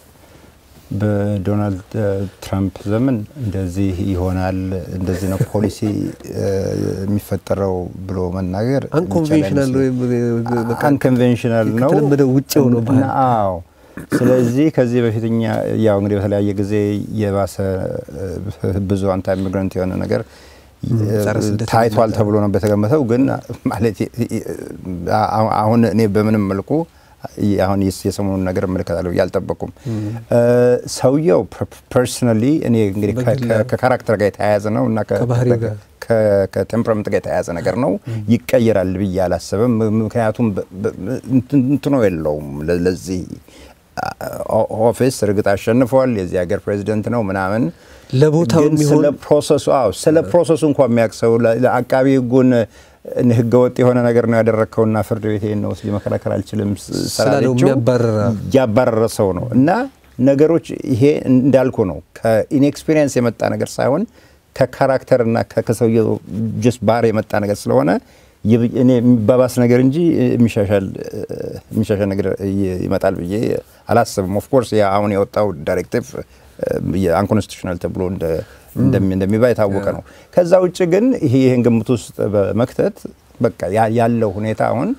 በዶናልድ ትራምፕ ዘመን እንደዚህ ይሆናል እንደዚህ ነው ፖሊሲ የሚፈጠረው ብሎ መናገር አንኮንቬንሽናል ወይ በቃ አንኮንቬንሽናል ነው ከተለመደው ውጪ ነው ባል አዎ ስለዚህ ከዚህ በፊትኛ ያው እንግዲህ በተለያየ ጊዜ የባሰ ብዙ አንታ ኢሚግራንት የሆነ ነገር ታይቷል ተብሎ ነው በተገመተው ግን ማለት አሁን እኔ በምንም መልኩ አሁን የሰሞኑን ነገር መልከታለው ያልጠበቁም ሰውየው ፐርሰናሊ እኔ እንግዲህ ከካራክተር ጋር የተያያዘ ነው እና ከቴምፐራመንት ጋር የተያያዘ ነገር ነው ይቀየራል ብዬ አላሰብም ምክንያቱም እንትኑ የለውም ለዚህ ኦፊስ እርግጥ አሸንፏል የዚህ ሀገር ፕሬዚደንት ነው ምናምን ለቦታው የሚሆን ስለ ፕሮሰሱ አው ስለ ፕሮሰሱ እንኳን የሚያክሰው ለአቃቢ ህጉን ህገወጥ የሆነ ነገር ነው ያደረከውና ፍርድ ቤት ነው ሊመከራከር አልችልም ስላለው የሚያባረራ ያባረረሰው ነው እና ነገሮች ይሄ እንዳልኩ ነው ከኢንኤክስፒሪየንስ የመጣ ነገር ሳይሆን ከካራክተርና ከሰውየው ጀስት ባር የመጣ ነገር ስለሆነ እኔ የሚባባስ ነገር እንጂ የሚሻሻል የሚሻሻል ነገር ይመጣል ብዬ አላስብም ኦፍ ኮርስ ያ አሁን የወጣው ዳይሬክቲቭ አንኮንስቲቱሽናል ተብሎ እንደ እንደሚባይ ታወቀ ነው ከዛ ውጭ ግን ይሄ ይሄን ግምት ውስጥ በመክተት በቃ ያለው ሁኔታ አሁን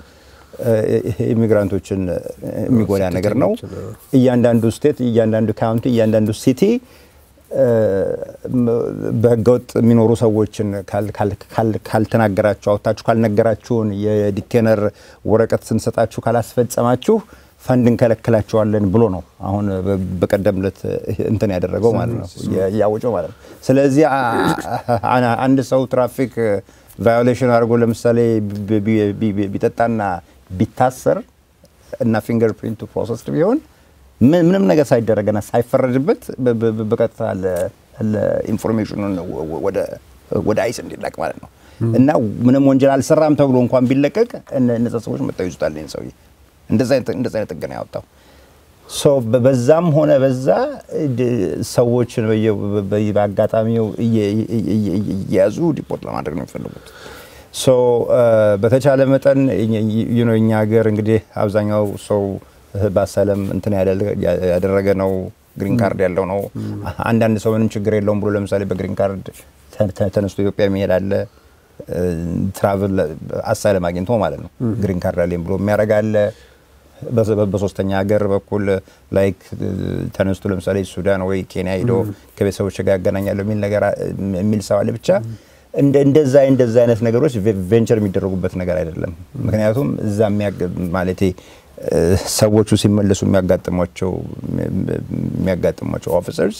ኢሚግራንቶችን የሚጎዳ ነገር ነው እያንዳንዱ ስቴት እያንዳንዱ ካውንቲ እያንዳንዱ ሲቲ በህገወጥ የሚኖሩ ሰዎችን ካልተናገራችሁ አውጣችሁ ካልነገራችሁን የዲቴነር ወረቀት ስንሰጣችሁ ካላስፈጸማችሁ ፈንድን ከለክላቸዋለን ብሎ ነው አሁን በቀደምለት እንትን ያደረገው ማለት ነው ያወጨው ማለት ነው ስለዚህ አንድ ሰው ትራፊክ ቫዮሌሽን አድርጎ ለምሳሌ ቢጠጣና ቢታሰር እና ፊንገርፕሪንት ፕሮሰስ ቢሆን ምንም ነገር ሳይደረግና ሳይፈረድበት በቀጥታ ለኢንፎርሜሽኑን ወደ ወደ አይስ እንዲላክ ማለት ነው እና ምንም ወንጀል አልሰራም ተብሎ እንኳን ቢለቀቅ እነዛ ሰዎች መጣው ይዙታል ነው እንደዛ እንደዛ ተገና ያወጣው ሶ በዛም ሆነ በዛ ሰዎችን በየአጋጣሚው ያዙ ዲፖርት ለማድረግ ነው የሚፈልጉት ሶ በተቻለ መጠን you know እኛ ሀገር እንግዲህ አብዛኛው ሰው ባሰለም እንትን ያደረገ ነው ግሪን ካርድ ያለው ነው አንድ አንድ ሰው ምንም ችግር የለውም ብሎ ለምሳሌ በግሪን ካርድ ተነስቶ ኢትዮጵያ የሚሄድ አለ ትራቨል አሳለም አግኝቶ ማለት ነው ግሪን ካርድ አለኝ ብሎ የሚያረጋለ በሶስተኛ ሀገር በኩል ላይክ ተነስቶ ለምሳሌ ሱዳን ወይ ኬንያ ሄዶ ከቤተሰቦች ጋር ያገናኛል የሚል ነገር የሚል ሰው አለ ብቻ እንደ እንደዛ እንደዛ አይነት ነገሮች ቬንቸር የሚደረጉበት ነገር አይደለም ምክንያቱም እዛ ማለቴ ሰዎቹ ሲመለሱ የሚያጋጥሟቸው የሚያጋጥሟቸው ኦፊሰርስ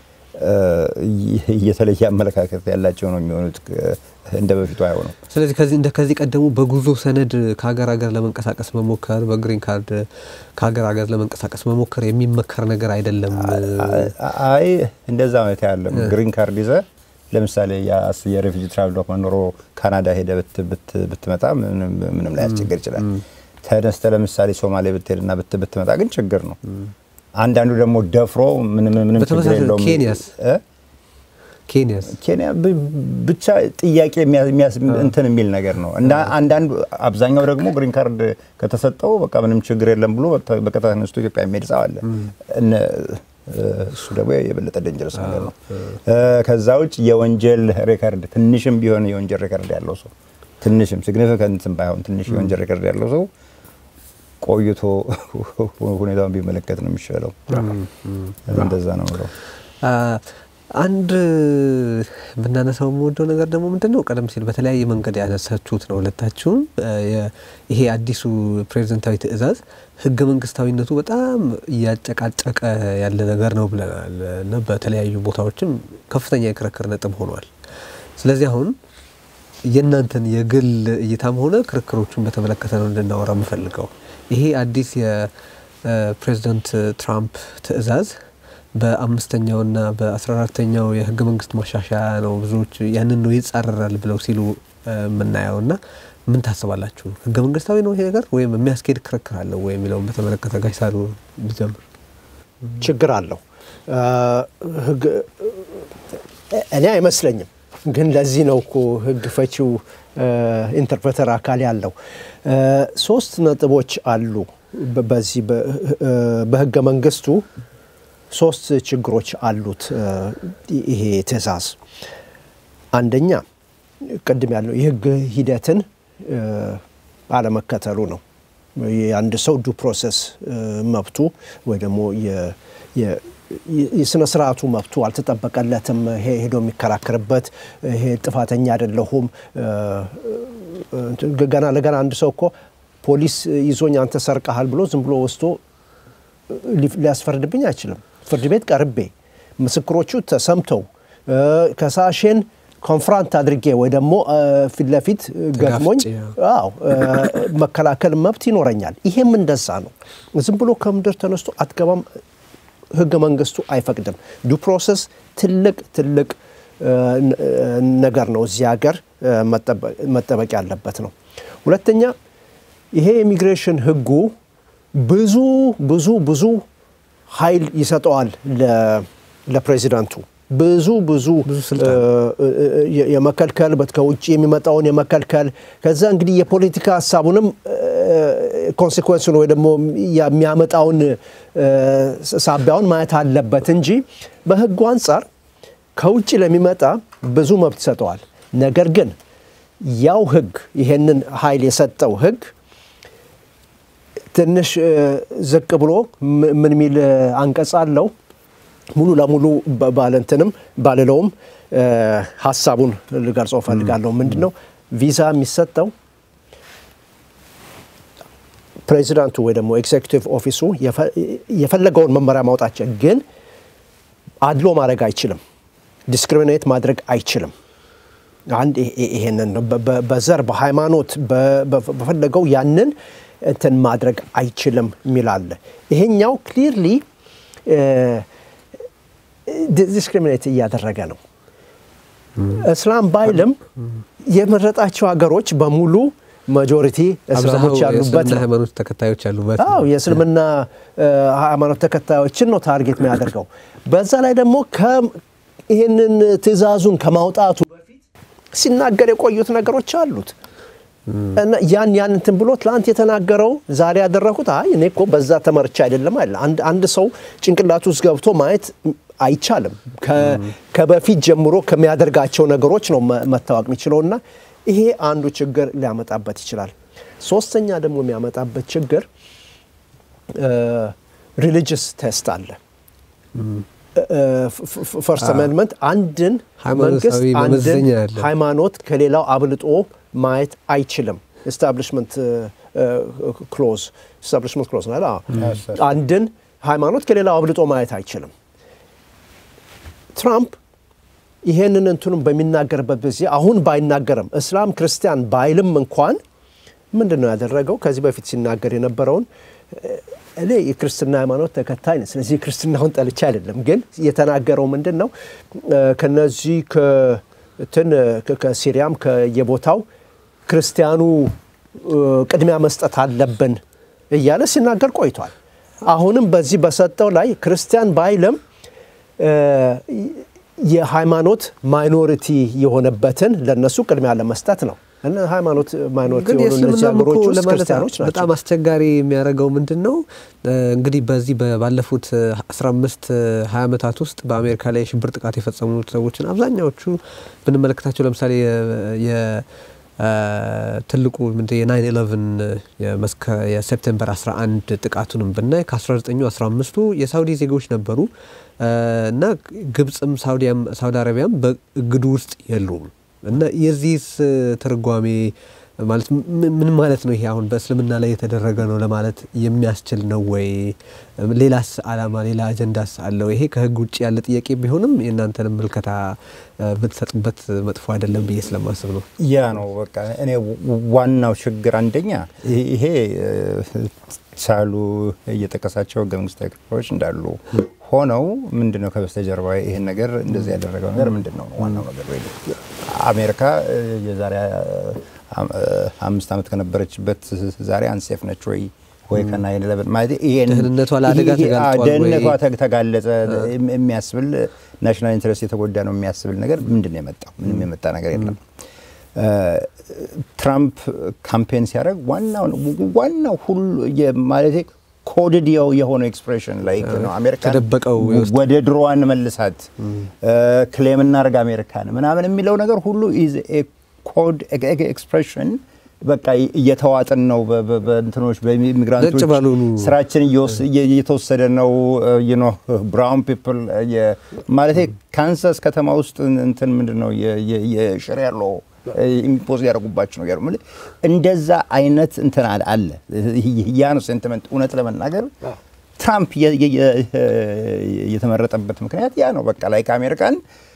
የተለየ አመለካከት ያላቸው ነው የሚሆኑት እንደ በፊቱ አይሆንም ስለዚህ ከዚህ እንደ ከዚህ ቀደሙ በጉዞ ሰነድ ከሀገር ሀገር ለመንቀሳቀስ መሞከር በግሪን ካርድ ከሀገር ሀገር ለመንቀሳቀስ መሞከር የሚመከር ነገር አይደለም አይ እንደዛ ማለት ያለው ግሪን ካርድ ይዘ ለምሳሌ ያ የሬፊጂ ትራቭል ዶክመንት ኖሮ ካናዳ ሄደ ብትመጣ ምንም ላይ ያስቸግር ይችላል ተነስተ ለምሳሌ ሶማሌ ብትሄድና ብትመጣ ግን ችግር ነው አንዳንዱ ደግሞ ደፍሮ ምንም ምንም ችግር የለውም ኬንያስ ኬንያስ ኬንያ ብቻ ጥያቄ የሚያስ እንትን የሚል ነገር ነው እና አንዳንዱ አብዛኛው ደግሞ ግሪን ካርድ ከተሰጠው በቃ ምንም ችግር የለም ብሎ በቀጥታ ተነስቶ ኢትዮጵያ የሚሄድ ሰው አለ እነ እሱ ደግሞ የበለጠ ደንጀረስ ነገር ነው ከዛው የወንጀል ሬከርድ ትንሽም ቢሆን የወንጀል ሬከርድ ያለው ሰው ትንሽም ሲግኒፊካንትም ባይሆን ትንሽ የወንጀል ሬከርድ ያለው ሰው ቆይቶ ሁኔታውን ቢመለከት ነው የሚሻለው እንደዛ ነው ነው አንድ ምናነሳው ሞዶ ነገር ደግሞ ምንድነው ቀደም ሲል በተለያየ መንገድ ያነሳችሁት ነው ለታችሁ ይሄ አዲሱ ፕሬዝዳንታዊ ትዕዛዝ ህገ መንግስታዊነቱ በጣም ያጨቃጨቀ ያለ ነገር ነው ብለናል እና በተለያዩ ቦታዎችም ከፍተኛ የክርክር ነጥብ ሆኗል ስለዚህ አሁን የናንተን የግል እይታም ሆነ ክርክሮቹን በተመለከተ ነው እንድናወራ የምፈልገው ይሄ አዲስ የፕሬዝዳንት ትራምፕ ትዕዛዝ በአምስተኛውና በ14ኛው የህገ መንግስት ማሻሻያ ነው ብዙዎች ያንን ነው ይጻረራል ብለው ሲሉ ምናያውና ምን ታስባላችሁ ህገ መንግስታዊ ነው ይሄ ነገር ወይም የሚያስኬድ ክርክር አለው ወይ የሚለውን በተመለከተ ጋይሳሩ ቢጀምር ችግር አለው ህግ እኔ አይመስለኝም ግን ለዚህ ነው እኮ ህግ ፈቺው ኢንተርፕሬተር አካል ያለው ሶስት ነጥቦች አሉ በዚህ በህገ መንግስቱ ሶስት ችግሮች አሉት ይሄ ትዕዛዝ አንደኛ ቀድም ያለው የህግ ሂደትን አለመከተሉ ነው የአንድ ሰው ዱ ፕሮሰስ መብቱ ወይ ደግሞ የ የስነ ስርዓቱ መብቱ አልተጠበቀለትም ሄዶ የሚከራከርበት ይሄ ጥፋተኛ አይደለሁም ገና ለገና አንድ ሰው እኮ ፖሊስ ይዞኝ አንተ ሰርቀሃል ብሎ ዝም ብሎ ወስዶ ሊያስፈርድብኝ አይችልም ፍርድ ቤት ቀርቤ ምስክሮቹ ተሰምተው ከሳሽን ኮንፍራንት አድርጌ ወይ ደግሞ ፊት ለፊት ገጥሞኝ አዎ መከላከል መብት ይኖረኛል ይሄም እንደዛ ነው ዝም ብሎ ከምድር ተነስቶ አትገባም ህገ መንግስቱ አይፈቅድም ዱ ፕሮሰስ ትልቅ ትልቅ ነገር ነው እዚህ ሀገር መጠበቅ ያለበት ነው ሁለተኛ ይሄ ኢሚግሬሽን ህጉ ብዙ ብዙ ብዙ ኃይል ይሰጣል ለፕሬዚዳንቱ ብዙ ብዙ የመከልከል በትከውጭ የሚመጣውን የመከልከል ከዛ እንግዲህ የፖለቲካ ሐሳቡንም ኮንሲኩዌንሱን ወይ ደግሞ የሚያመጣውን ሳቢያውን ማየት አለበት እንጂ በህጉ አንፃር ከውጭ ለሚመጣ ብዙ መብት ይሰጣል ነገር ግን ያው ህግ ይሄንን ኃይል የሰጠው ህግ ትንሽ ዝቅ ብሎ ምን ሚል አንቀጽ አለው ሙሉ ለሙሉ ባለንተንም ባለለውም ሐሳቡን ልገልጸው ፈልጋለሁ ምንድነው ቪዛ የሚሰጠው ፕሬዚዳንቱ ወይ ደግሞ ኤግዜክቲቭ ኦፊሱ የፈለገውን መመሪያ ማውጣት ግን አድሎ ማድረግ አይችልም ዲስክሪሚኔት ማድረግ አይችልም አንድ ይሄንን በዘር በሃይማኖት በፈለገው ያንን እንትን ማድረግ አይችልም ሚላለ ይሄኛው ክሊርሊ ዲስክሪሚኔት ያደረገ ነው እስላም ባይልም የመረጣቸው ሀገሮች በሙሉ ማጆሪቲ እስላሞች ያሉበት ነው ሃይማኖት ተከታዮች ያሉበት አው የእስልምና ሃይማኖት ተከታዮችን ነው ታርጌት የሚያደርገው በዛ ላይ ደግሞ ይሄንን ትዕዛዙን ከማውጣቱ በፊት ሲናገር የቆዩት ነገሮች አሉት እና ያን ያን እንትን ብሎ ትላንት የተናገረው ዛሬ ያደረኩት አይ እኔ እኮ በዛ ተመርቻ አይደለም አይደል አንድ አንድ ሰው ጭንቅላቱ ውስጥ ገብቶ ማየት አይቻልም ከበፊት ጀምሮ ከሚያደርጋቸው ነገሮች ነው መታወቅ የሚችለውና ይሄ አንዱ ችግር ሊያመጣበት ይችላል ሶስተኛ ደግሞ የሚያመጣበት ችግር ሪሊጂየስ ቴስት አለ ፈርስት አሜንድመንት አንድን መንግስት አንድን ሃይማኖት ከሌላው አብልጦ ማየት አይችልም ኤስታብሊሽመንት ክሎዝ ኤስታብሊሽመንት ክሎዝ ነው አንድን ሃይማኖት ከሌላው አብልጦ ማየት አይችልም ትራምፕ ይሄንን እንትኑን በሚናገርበት ጊዜ አሁን ባይናገርም እስላም ክርስቲያን ባይልም እንኳን ምንድነው ያደረገው ከዚህ በፊት ሲናገር የነበረውን እኔ የክርስትና ሃይማኖት ተከታይ ነኝ ስለዚህ ክርስትናውን ጠልቻ አይደለም ግን የተናገረው ምንድነው ከነዚህ ከትን ከሲሪያም ከየቦታው ክርስቲያኑ ቅድሚያ መስጠት አለብን እያለ ሲናገር ቆይቷል አሁንም በዚህ በሰጠው ላይ ክርስቲያን ባይልም የሃይማኖት ማይኖሪቲ የሆነበትን ለነሱ ቅድሚያ ለመስጠት ነው እና ሃይማኖት ማይኖሪቲ የሆኑ ነገሮች ክርስቲያኖች ናቸው በጣም አስቸጋሪ የሚያደርገው ምንድነው እንግዲህ በዚህ ባለፉት አስራ አምስት ሃያ አመታት ውስጥ በአሜሪካ ላይ ሽብር ጥቃት የፈጸሙ ሰዎችን አብዛኛዎቹ ብንመለከታቸው ለምሳሌ የ ትልቁ ምንድነው የናይን ኢሌቨን የመስከ የሴፕቴምበር አስራ አንድ ጥቃቱንም ብናይ ከ19 አስራ አምስቱ የሳውዲ ዜጎች ነበሩ እና ግብጽም ሳውዲያም ሳውዲ አረቢያም በእግዱ ውስጥ የሉም እና የዚህስ ትርጓሜ ማለት ምን ማለት ነው ይሄ አሁን በእስልምና ላይ የተደረገ ነው ለማለት የሚያስችል ነው ወይ ሌላስ አላማ ሌላ አጀንዳስ አለው ይሄ ከህግ ውጪ ያለ ጥያቄ ቢሆንም የናንተንም መልከታ ብትሰጥበት መጥፎ አይደለም ብዬ ስለማስብ ነው ያ ነው በቃ እኔ ዋናው ችግር አንደኛ ይሄ ሳሉ እየተከሳቸው ገምግስታዊ ክፍሎች እንዳሉ ሆነው ምንድነው ከበስተጀርባ ይሄን ነገር እንደዚህ ያደረገው ነገር ምንድነው ዋናው ነገር ወይ አሜሪካ የዛሬ አምስት አመት ከነበረችበት ዛሬ አንሴፍ ነች ወይ ወይ ከናይን ኢሌቨን ማለት ይሄን ደህንነቷ ለአደጋ ተጋልጧል ወይ ደህንነቷ ተጋለጸ የሚያስብል ናሽናል ኢንተረስት የተጎዳ ነው የሚያስብል ነገር ምንድነው የመጣው ምንም የመጣ ነገር የለም ትራምፕ ካምፔን ሲያደርግ ዋናው ዋናው ሁሉ ማለት ኮድድ የሆነ ኤክስፕሬሽን ላይክ ነው አሜሪካ ተደበቀው ወደ ድሮዋን መልሳት ክሌም እናርጋ አሜሪካን ምናምን የሚለው ነገር ሁሉ is a code expression በቃ እየተዋጠን ነው በእንትኖች በኢሚግራንቶች ስራችን እየተወሰደ ነው you know brown people ማለት ካንሳስ ከተማ ውስጥ እንትን ምንድነው የሸሪያ ሎ ኢምፖዝ ያደርጉባቸው ነው ያሩ ማለት እንደዛ አይነት እንትን አለ ያ ነው ሴንቲመንት እውነት ለመናገር ትራምፕ የተመረጠበት ምክንያት ያ ነው በቃ ላይ አሜሪካን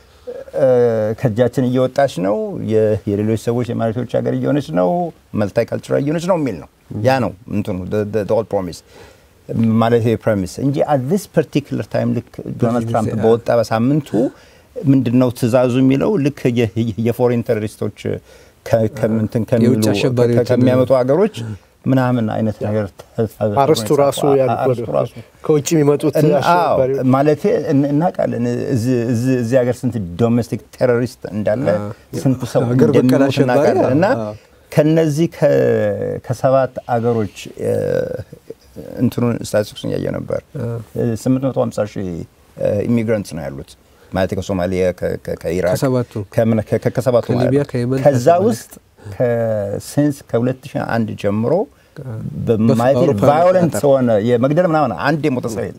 ከጃችን እየወጣች ነው የሌሎች ሰዎች የማሪቶች ሀገር እየሆነች ነው መልታይ ካልቸራል እየሆነች ነው የሚል ነው ያ ነው እንትኑ the whole promise ማለት የፕሮሚስ እንጂ at this particular time ልክ ዶናልድ ትራምፕ በወጣ በሳምንቱ ምንድነው ትዛዙ የሚለው ልክ የፎሬን ቴሮሪስቶች ከመንተን ከሚሉ ከሚያመጡ ሀገሮች ምናምን አይነት ነገር አርስቱ ራሱ ያልቆደ ከውጪ የሚመጡት አሽባሪ ማለት እናቃለን እዚህ ሀገር ስንት ዶሜስቲክ ቴሮሪስት እንዳለ ስንት ሰው እንደሚሞት እናቃለን እና ከነዚህ ከሰባት አገሮች እንትኑን ስታቲስቲክሱን ያየ ነበር ስምንት መቶ ሃምሳ ሺህ ኢሚግራንትስ ነው ያሉት ማለት ከሶማሊያ ከኢራቅ ከሰባቱ ከሊቢያ ከየመን ከዛ ውስጥ ከሴንስ ከ2001 ጀምሮ በማይት ቫዮለንት ሆነ የመግደል ምናምን አንድ የሞተ ሰው የለም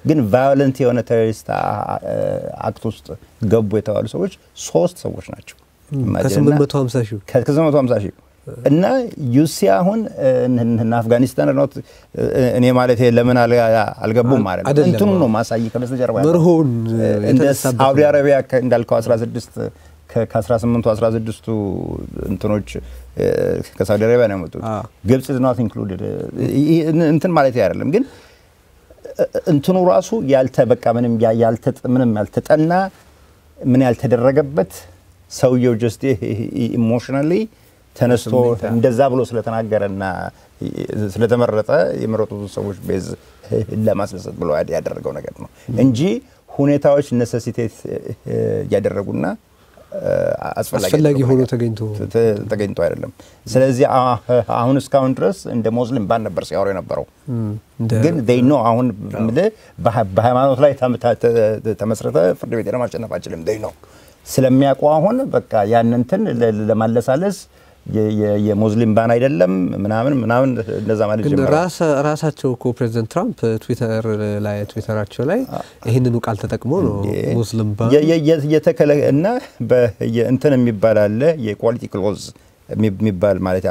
ግን ቫዮለንት የሆነ ቴሮሪስት አክት ውስጥ ገቡ የተባሉ ሰዎች ሶስት ሰዎች ናቸው ከስምንት መቶ ሃምሳ ሺህ ከስምንት መቶ ሃምሳ ሺህ እና ዩሲ አሁን እና አፍጋኒስታን ነው እኔ ማለት ለምን አልገቡም ማለት እንትኑ ነው ማሳይ ከበስተጀርባ መርሆን እንደ ሳውዲ አረቢያ እንዳልከው አስራ ስድስት ከ18 አስራ ስድስቱ እንትኖች ከሳውዲ አረቢያ ነው የመጡት ግብጽ is not included እንትን ማለት አይደለም ግን እንትኑ ራሱ ያልተበቃ ምንም ያልተጥ ምንም ያልተጠና ምን ያልተደረገበት ሰውየው just emotionally ተነስቶ እንደዛ ብሎ ስለተናገረና ስለተመረጠ የመረጡት ሰዎች ቤዝ ለማስለሰት ብሎ ያደረገው ነገር ነው እንጂ ሁኔታዎች necessitate ያደረጉና አስፈላጊ ሆኖ ተገኝቶ ተገኝቶ አይደለም ስለዚህ አሁን እስካሁን ድረስ እንደ ሙስሊም ባን ነበር ሲያወሩ የነበረው ግን they know አሁን በሃይማኖት ላይ ተመስረተ ፍርድ ቤት ለማሸነፍ አይችልም they know ስለሚያውቁ አሁን በቃ ያንንትን ለማለሳለስ የሙስሊም ባን አይደለም ምናምን ምናምን እንደዛ ማለት ጀመረ ራስ ራሳቸው እኮ ፕሬዝዳንት ትራምፕ ትዊተር ላይ ትዊተራቸው ላይ ይሄንን ቃል ተጠቅሞ ነው ሙስሊም ባን የተከለ እና በእንትን የሚባል አለ የኳሊቲ ክሎዝ የሚባል ማለት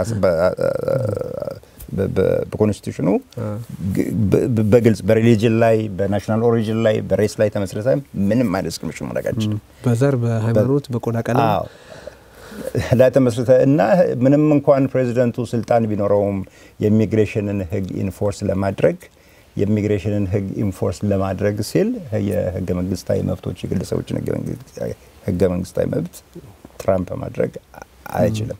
በኮንስቲቱሽኑ በግልጽ በሪሊጂን ላይ በናሽናል ኦሪጂን ላይ በሬስ ላይ ተመስርተ ምንም አይነት ስክሪፕሽን ማድረጋችን በዘር በሃይማኖት በቆዳ ቀለም ላይ ተመስርተ እና ምንም እንኳን ፕሬዝዳንቱ ስልጣን ቢኖረውም የኢሚግሬሽንን ህግ ኢንፎርስ ለማድረግ የኢሚግሬሽንን ህግ ኢንፎርስ ለማድረግ ሲል የህገ መንግስታዊ መብቶች የግለሰቦችን ህገ መንግስታዊ መብት ትራምፕ ማድረግ አይችልም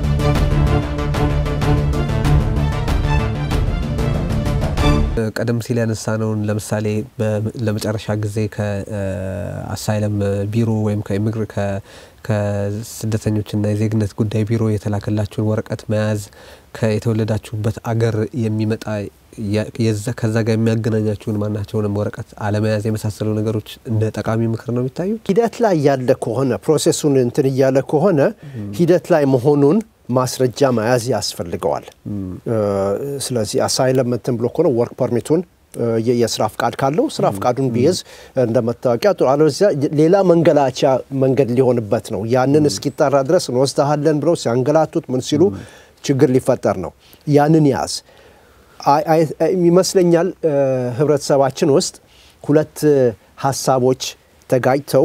ቀደም ሲል ያነሳነው ለምሳሌ ለመጨረሻ ጊዜ ከአሳይለም ቢሮ ወይም ከኢሚግሬ ከስደተኞችና የዜግነት ጉዳይ ቢሮ የተላከላችሁን ወረቀት መያዝ ከየተወለዳችሁበት አገር የሚመጣ የዛ ከዛ ጋር የሚያገናኛችሁን ማናቸውንም ወረቀት አለመያዝ የመሳሰሉ ነገሮች እንደ ጠቃሚ ምክር ነው የሚታዩት ሂደት ላይ ያለ ከሆነ ፕሮሰሱን እንትን ያለ ከሆነ ሂደት ላይ መሆኑን ማስረጃ መያዝ ያስፈልገዋል ስለዚህ አሳይለም እንትን ብሎ ኮነ ወርክ ፐርሚቱን የስራ ፍቃድ ካለው ስራ ፍቃዱን ቢይዝ እንደመታወቂያ አለዚያ ሌላ መንገላቻ መንገድ ሊሆንበት ነው ያንን እስኪጣራ ድረስ ወስደሃለን ብለው ሲያንገላቱት ምን ሲሉ ችግር ሊፈጠር ነው ያንን ያዝ አይ ይመስለኛል ህብረተሰባችን ውስጥ ሁለት ሐሳቦች ተጋጭተው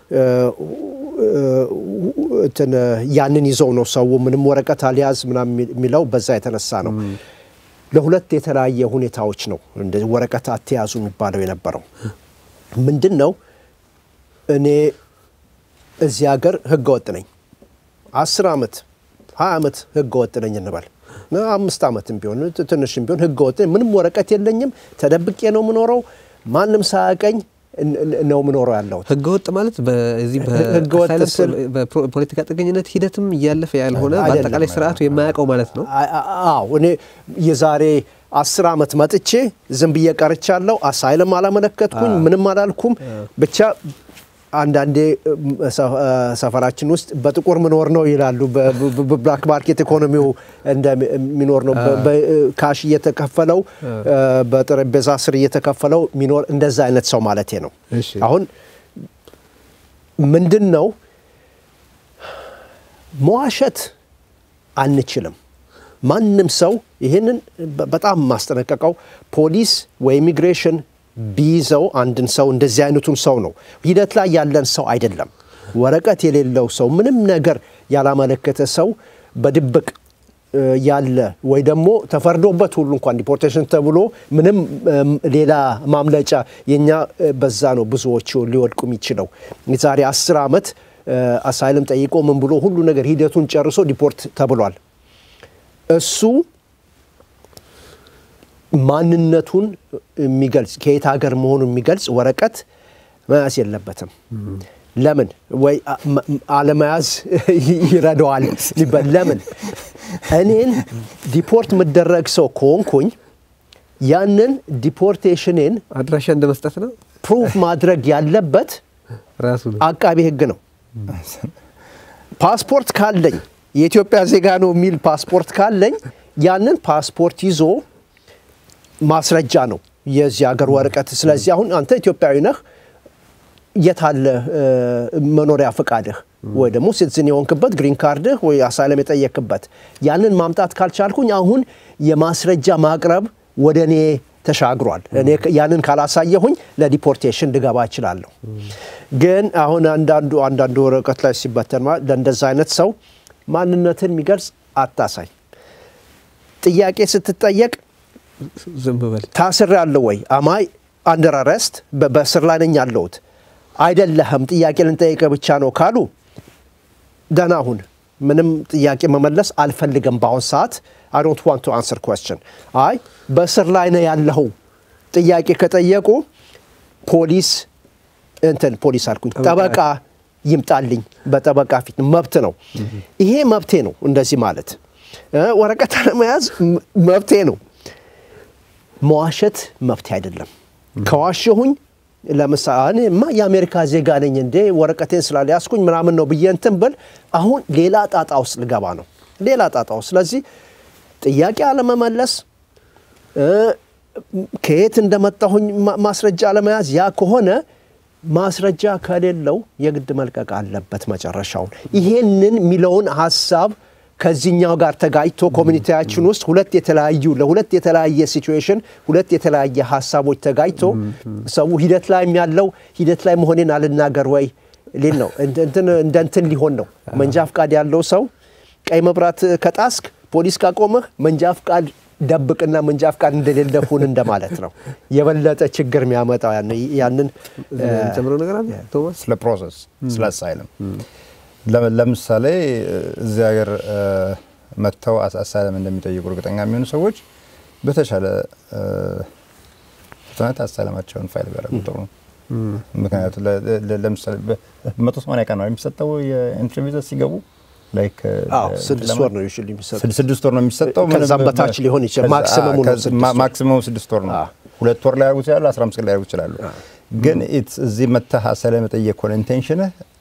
እንትን ያንን ይዘው ነው ሰው ምንም ወረቀት አልያዝ ምናም የሚለው በዛ የተነሳ ነው ለሁለት የተለያየ ሁኔታዎች ነው እንደ ወረቀት አትያዙ የሚባለው የነበረው ምንድነው እኔ እዚህ ሀገር ህገ ወጥ ነኝ አስር አመት ሃያ አመት ህገ ወጥ ነኝ እንበል አምስት አመትም ቢሆን ትንሽም ቢሆን ህገ ወጥ ምንም ወረቀት የለኝም ተደብቄ ነው ምኖረው ማንንም ሳያቀኝ ነው ምኖረው ያለው ህገ ወጥ ማለት በዚህ በፖለቲካ ጥገኝነት ሂደትም ያለፈ ያልሆነ በአጠቃላይ ስርዓቱ የማያቀው ማለት ነው አዎ እኔ የዛሬ አስር አመት መጥቼ ዝም ብዬ ቀርቻለሁ አሳይለም አላመለከትኩኝ ምንም አላልኩም ብቻ አንዳንዴ ሰፈራችን ውስጥ በጥቁር ምኖር ነው ይላሉ በብላክ ማርኬት ኢኮኖሚው እንደሚኖር ነው በካሽ እየተከፈለው በጠረጴዛ ስር እየተከፈለው ሚኖር እንደዛ አይነት ሰው ማለቴ ነው አሁን ምንድነው መዋሸት አንችልም ማንንም ሰው ይሄንን በጣም ማስጠነቀቀው ፖሊስ ወይ ኢሚግሬሽን ቢዘው አንድን ሰው እንደዚህ አይነቱን ሰው ነው ሂደት ላይ ያለን ሰው አይደለም ወረቀት የሌለው ሰው ምንም ነገር ያላመለከተ ሰው በድብቅ ያለ ወይ ደግሞ ተፈርዶበት ሁሉ እንኳን ዲፖርቴሽን ተብሎ ምንም ሌላ ማምለጫ የኛ በዛ ነው ብዙዎቹ ሊወድቁ የሚችለው የዛሬ አስር አመት አሳይለም ጠይቆ ምን ብሎ ሁሉ ነገር ሂደቱን ጨርሶ ዲፖርት ተብሏል እሱ ማንነቱን የሚገልጽ ከየት ሀገር መሆኑን የሚገልጽ ወረቀት መያዝ የለበትም ለምን ወይ አለመያዝ ይረዳዋል ለምን እኔን ዲፖርት መደረግ ሰው ኮንኩኝ ያንን ዲፖርቴሽንን አድራሻ እንደመስጠት ነው ፕሩፍ ማድረግ ያለበት ራሱ አቃቢ ህግ ነው ፓስፖርት ካለኝ የኢትዮጵያ ዜጋ ነው የሚል ፓስፖርት ካለኝ ያንን ፓስፖርት ይዞ ማስረጃ ነው የዚህ ሀገር ወረቀት ስለዚህ አሁን አንተ ኢትዮጵያዊ ነህ የታለ መኖሪያ ፈቃድህ ወይ ደግሞ ሲቲዝን የሆንክበት ግሪን ካርድህ ወይ አሳይለም የጠየቅበት ያንን ማምጣት ካልቻልኩኝ አሁን የማስረጃ ማቅረብ ወደኔ ተሻግሯል እኔ ያንን ካላሳየሁኝ ለዲፖርቴሽን ድጋባ ይችላልው ግን አሁን አንዳንዱ አንዳንዱ ወረቀት ላይ ሲበተን ለእንደዛ አይነት ሰው ማንነትን የሚገልጽ አታሳይ ጥያቄ ስትጠየቅ ዝም በል ታስር ያለው ወይ አማይ አንደር አረስት በስር ላይ ነኝ ያለውት አይደለም ጥያቄ ልንጠይቀ ብቻ ነው ካሉ ደና ሁን ምንም ጥያቄ መመለስ አልፈልግም ባው ሰዓት I don't want to answer question አይ በስር ላይ ነው ያለው ጥያቄ ከጠየቁ ፖሊስ እንትን ፖሊስ አልኩኝ ጠበቃ ይምጣልኝ በጠበቃ ፊት መብት ነው ይሄ መብቴ ነው እንደዚህ ማለት ወረቀት ለመያዝ መብቴ ነው መዋሸት መብቴ አይደለም ከዋሸሁኝ ለምሳሌ ማ የአሜሪካ ዜጋ ነኝ እንዴ ወረቀቴን ስላልያዝኩኝ ምናምን ነው በየንተን በል አሁን ሌላ ጣጣ ውስጥ ልገባ ነው ሌላ ጣጣ ውስጥ ስለዚህ ጥያቄ አለመመለስ ከየት እንደመጣሁኝ ማስረጃ አለመያዝ ያ ከሆነ ማስረጃ ከሌለው የግድ መልቀቅ አለበት መጨረሻው ይሄንን ሚለውን ሐሳብ ከዚህኛው ጋር ተጋጭቶ ኮሚኒቲያችን ውስጥ ሁለት የተለያዩ ለሁለት የተለያየ ሲቹዌሽን ሁለት የተለያየ ሐሳቦች ተጋጭቶ ሰው ሂደት ላይ ያለው ሂደት ላይ መሆኔን አልናገር ወይ ሊል ነው እንትን እንደንትን ሊሆን ነው መንጃ ፍቃድ ያለው ሰው ቀይ መብራት ከጣስክ ፖሊስ ካቆመህ መንጃ ፍቃድ ደብቅና መንጃ ፍቃድ እንደሌለ ሁን እንደማለት ነው የበለጠ ችግር የሚያመጣው ያን ያንን ጀምሮ ነገር አለ ቶማስ ስለ ፕሮሰስ ስለ አሳይለም ለምሳሌ እዚህ ሀገር መተው አሳይለም እንደሚጠይቁ እርግጠኛ የሚሆኑ ሰዎች በተሻለ ፍጥነት አሳይለማቸውን ፋይል ያደርጉ ጥሩ ነው ምክንያቱም ለምሳሌ መቶ ሰማንያ ቀን ነው የሚሰጠው የኢንትሪ ቪዛ ሲገቡ ላይክ አዎ ስድስት ወር ነው ዩዥሊ የሚሰጠው ስድስት ወር ነው የሚሰጠው ከዛም በታች ሊሆን ይችላል ማክሲመሙ ነው ማክሲመሙ ስድስት ወር ነው ሁለት ወር ላይ ያርጉ ይችላል አስራ አምስት ቀን ላይ ያርጉ ይችላል ግን ኢትስ እዚህ መተህ አሳይለም ጠየቅ ኮን ኢንቴንሽን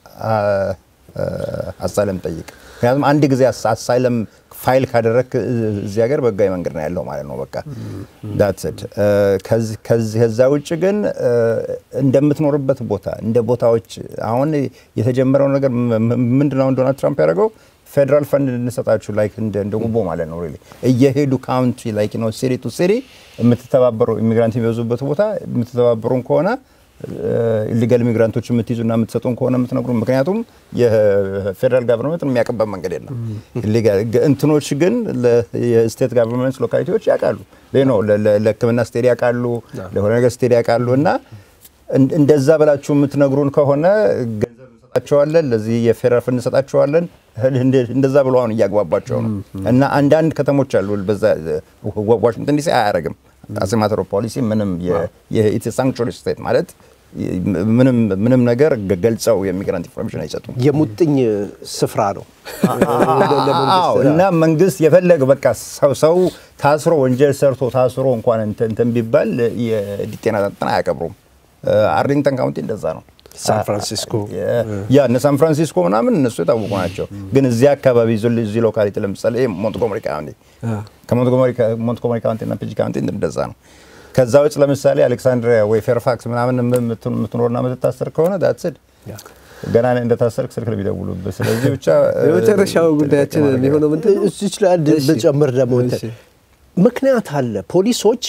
አሳይለም ጠይቅ ምክንያቱም አንድ ጊዜ አሳይለም ፋይል ካደረክ እዚህ ሀገር በጋይ መንገድ ነው ያለው ማለት ነው በቃ that's it ከዚህ ከዚህ ከዛ ውጭ ግን እንደምትኖርበት ቦታ እንደ ቦታዎች አሁን የተጀመረው ነገር ምንድነው ዶናልድ ትራምፕ ያደረገው ፌደራል ፈንድ እንሰጣችሁ ላይክ እንደ እንደጉቦ ማለት ነው ሪሊ እየሄዱ ካውንቲ ላይክ ነው ሲቲ ቱ ሲቲ የምትተባበሩ ኢሚግራንት የሚበዙበት ቦታ የምትተባበሩን ከሆነ ኢሊጋል ኢሚግራንቶች የምትይዙና የምትሰጡን ከሆነ የምትነግሩ ምክንያቱም የፌደራል ጋቨርንመንት የሚያቀበል መንገድ የለም ኢሊጋል እንትኖች ግን ለስቴት ጋቨርንመንት ሎካሊቲዎች ያቃሉ ለኖ ለክምና ስቴዲ ያቃሉ ለሆነ ነገር ስቴዲ ያቃሉና እንደዛ በላችሁ የምትነግሩን ከሆነ ገንዘብ እንሰጣቸዋለን ለዚህ የፌደራል ፈንድ እንሰጣቸዋለን እንደዛ ብለው አሁን ያግባባቸው ነው እና አንዳንድ ከተሞች አሉ በዛ ዋሽንግተን ዲሲ አያረግም አስማተሮ ፖሊሲ ምንም የኢትስ ሳንክቹሪ ስቴት ማለት ምንም ምንም ነገር ገልጸው የሚግራንት ኢንፎርሜሽን አይሰጡም የሙጥኝ ስፍራ ነው አዎ እና መንግስት የፈለገ በቃ ሰው ሰው ታስሮ ወንጀል ሰርቶ ታስሮ እንኳን እንትን ቢባል የዲቴና ተንተና ያቀብሩም አርሊንግተን ካውንቲ እንደዛ ነው ሳን ፍራንሲስኮ ያ እነ ሳን ፍራንሲስኮ ምናምን እነሱ የታወቁ ናቸው ግን እዚህ አካባቢ ዙ ሎካሊቲ ለምሳሌ ሞንትጎመሪ ካውንቲ ከሞንትጎመሪ ሞንትጎመሪ ካውንቲ እና ፒጂ ካውንቲ እንደዛ ነው ከዛ ውጭ ለምሳሌ አሌክሳንድሪያ ወይ ፌርፋክስ ምናምን የምትኖርና የምትታሰር ከሆነ that's it ገና እንደታሰርክ ስልክ ለቢደውሉበት ስለዚህ ብቻ የመጨረሻው ጉዳያችን ሊሆነው ምንድነው እዚች ላይ በጨምር ደግሞ ምክንያት አለ ፖሊሶች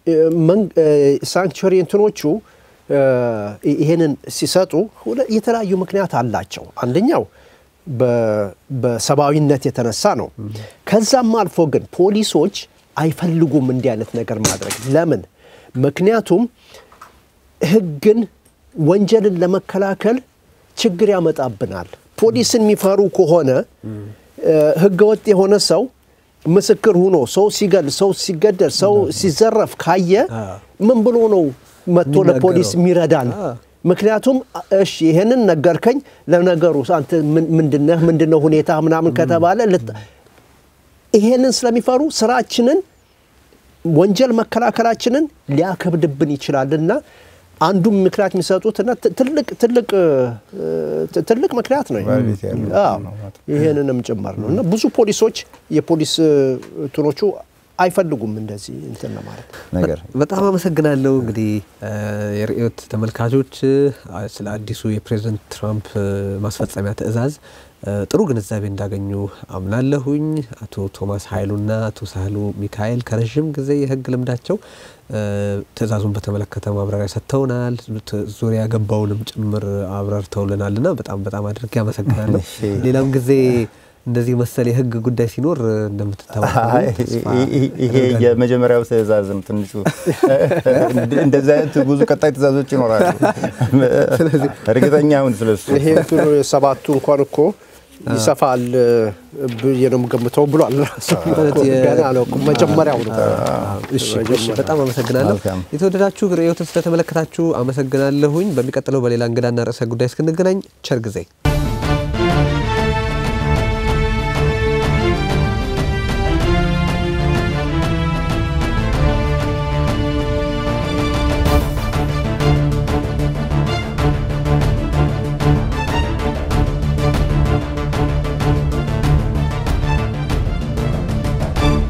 ሳንክቹሪ እንትኖቹ ይሄንን ሲሰጡ የተለያዩ ምክንያት አላቸው አንደኛው በሰባዊነት የተነሳ ነው ከዛም አልፎ ግን ፖሊሶች አይፈልጉም እንዲህ አይነት ነገር ማድረግ ለምን ምክንያቱም ህግን ወንጀልን ለመከላከል ችግር ያመጣብናል ፖሊስን የሚፈሩ ከሆነ ህግ ወጥ የሆነ ሰው ምስክር ሆኖ ሰው ሲገል ሰው ሲገደል ሰው ሲዘረፍ ካየ ምን ብሎ ነው መጥቶ ለፖሊስ ሚረዳን ምክንያቱም እሺ ይሄንን ነገርከኝ ለነገሩ አንተ ምንድነህ ምንድነው ሁኔታ ምናምን ከተባለ ይሄንን ስለሚፈሩ ስራችንን ወንጀል መከላከላችንን ሊያከብድብን ይችላልና አንዱ ምክንያት የሚሰጡትና ትልቅ ትልቅ ትልቅ ምክንያት ነው አዎ ይሄንንም ጭምር ነውና ብዙ ፖሊሶች የፖሊስ እንትኖቹ አይፈልጉም እንደዚህ እንትን ለማለት ነገር በጣም አመሰግናለሁ እንግዲህ የርዕዮት ተመልካቾች ስለ አዲሱ የፕሬዝዳንት ትራምፕ ማስፈጸሚያ ትዕዛዝ ጥሩ ግንዛቤ እንዳገኙ አምናለሁኝ አቶ ቶማስ ኃይሉና አቶ ሳህሉ ሚካኤል ከረጅም ጊዜ የህግ ልምዳቸው ትዕዛዙን በተመለከተ ማብራሪያ ሰጥተውናል ዙሪያ ገባውንም ጭምር አብራርተውልናልና በጣም በጣም አድርጌ አመሰግናለሁ ሌላም ጊዜ እንደዚህ መሰለ የህግ ጉዳይ ሲኖር እንደምትታወቀው ይሄ የመጀመሪያው ትዕዛዝም ትንሹ እንደዛ ብዙ ቀጣይ ትዕዛዞች ይኖራሉ ስለዚህ እርግጠኛ ሁን ስለሱ ይሄ ሰባቱ እንኳን እኮ ይሰፋል የነም ገምተው ብሏል ገና ነው መጀመሪያው ነው እሺ በጣም አመሰግናለሁ የተወደዳችሁ ርዕዮትን ስለተመለከታችሁ አመሰግናለሁኝ በሚቀጥለው በሌላ እንግዳና ርዕሰ ጉዳይ እስክንገናኝ ቸር ጊዜ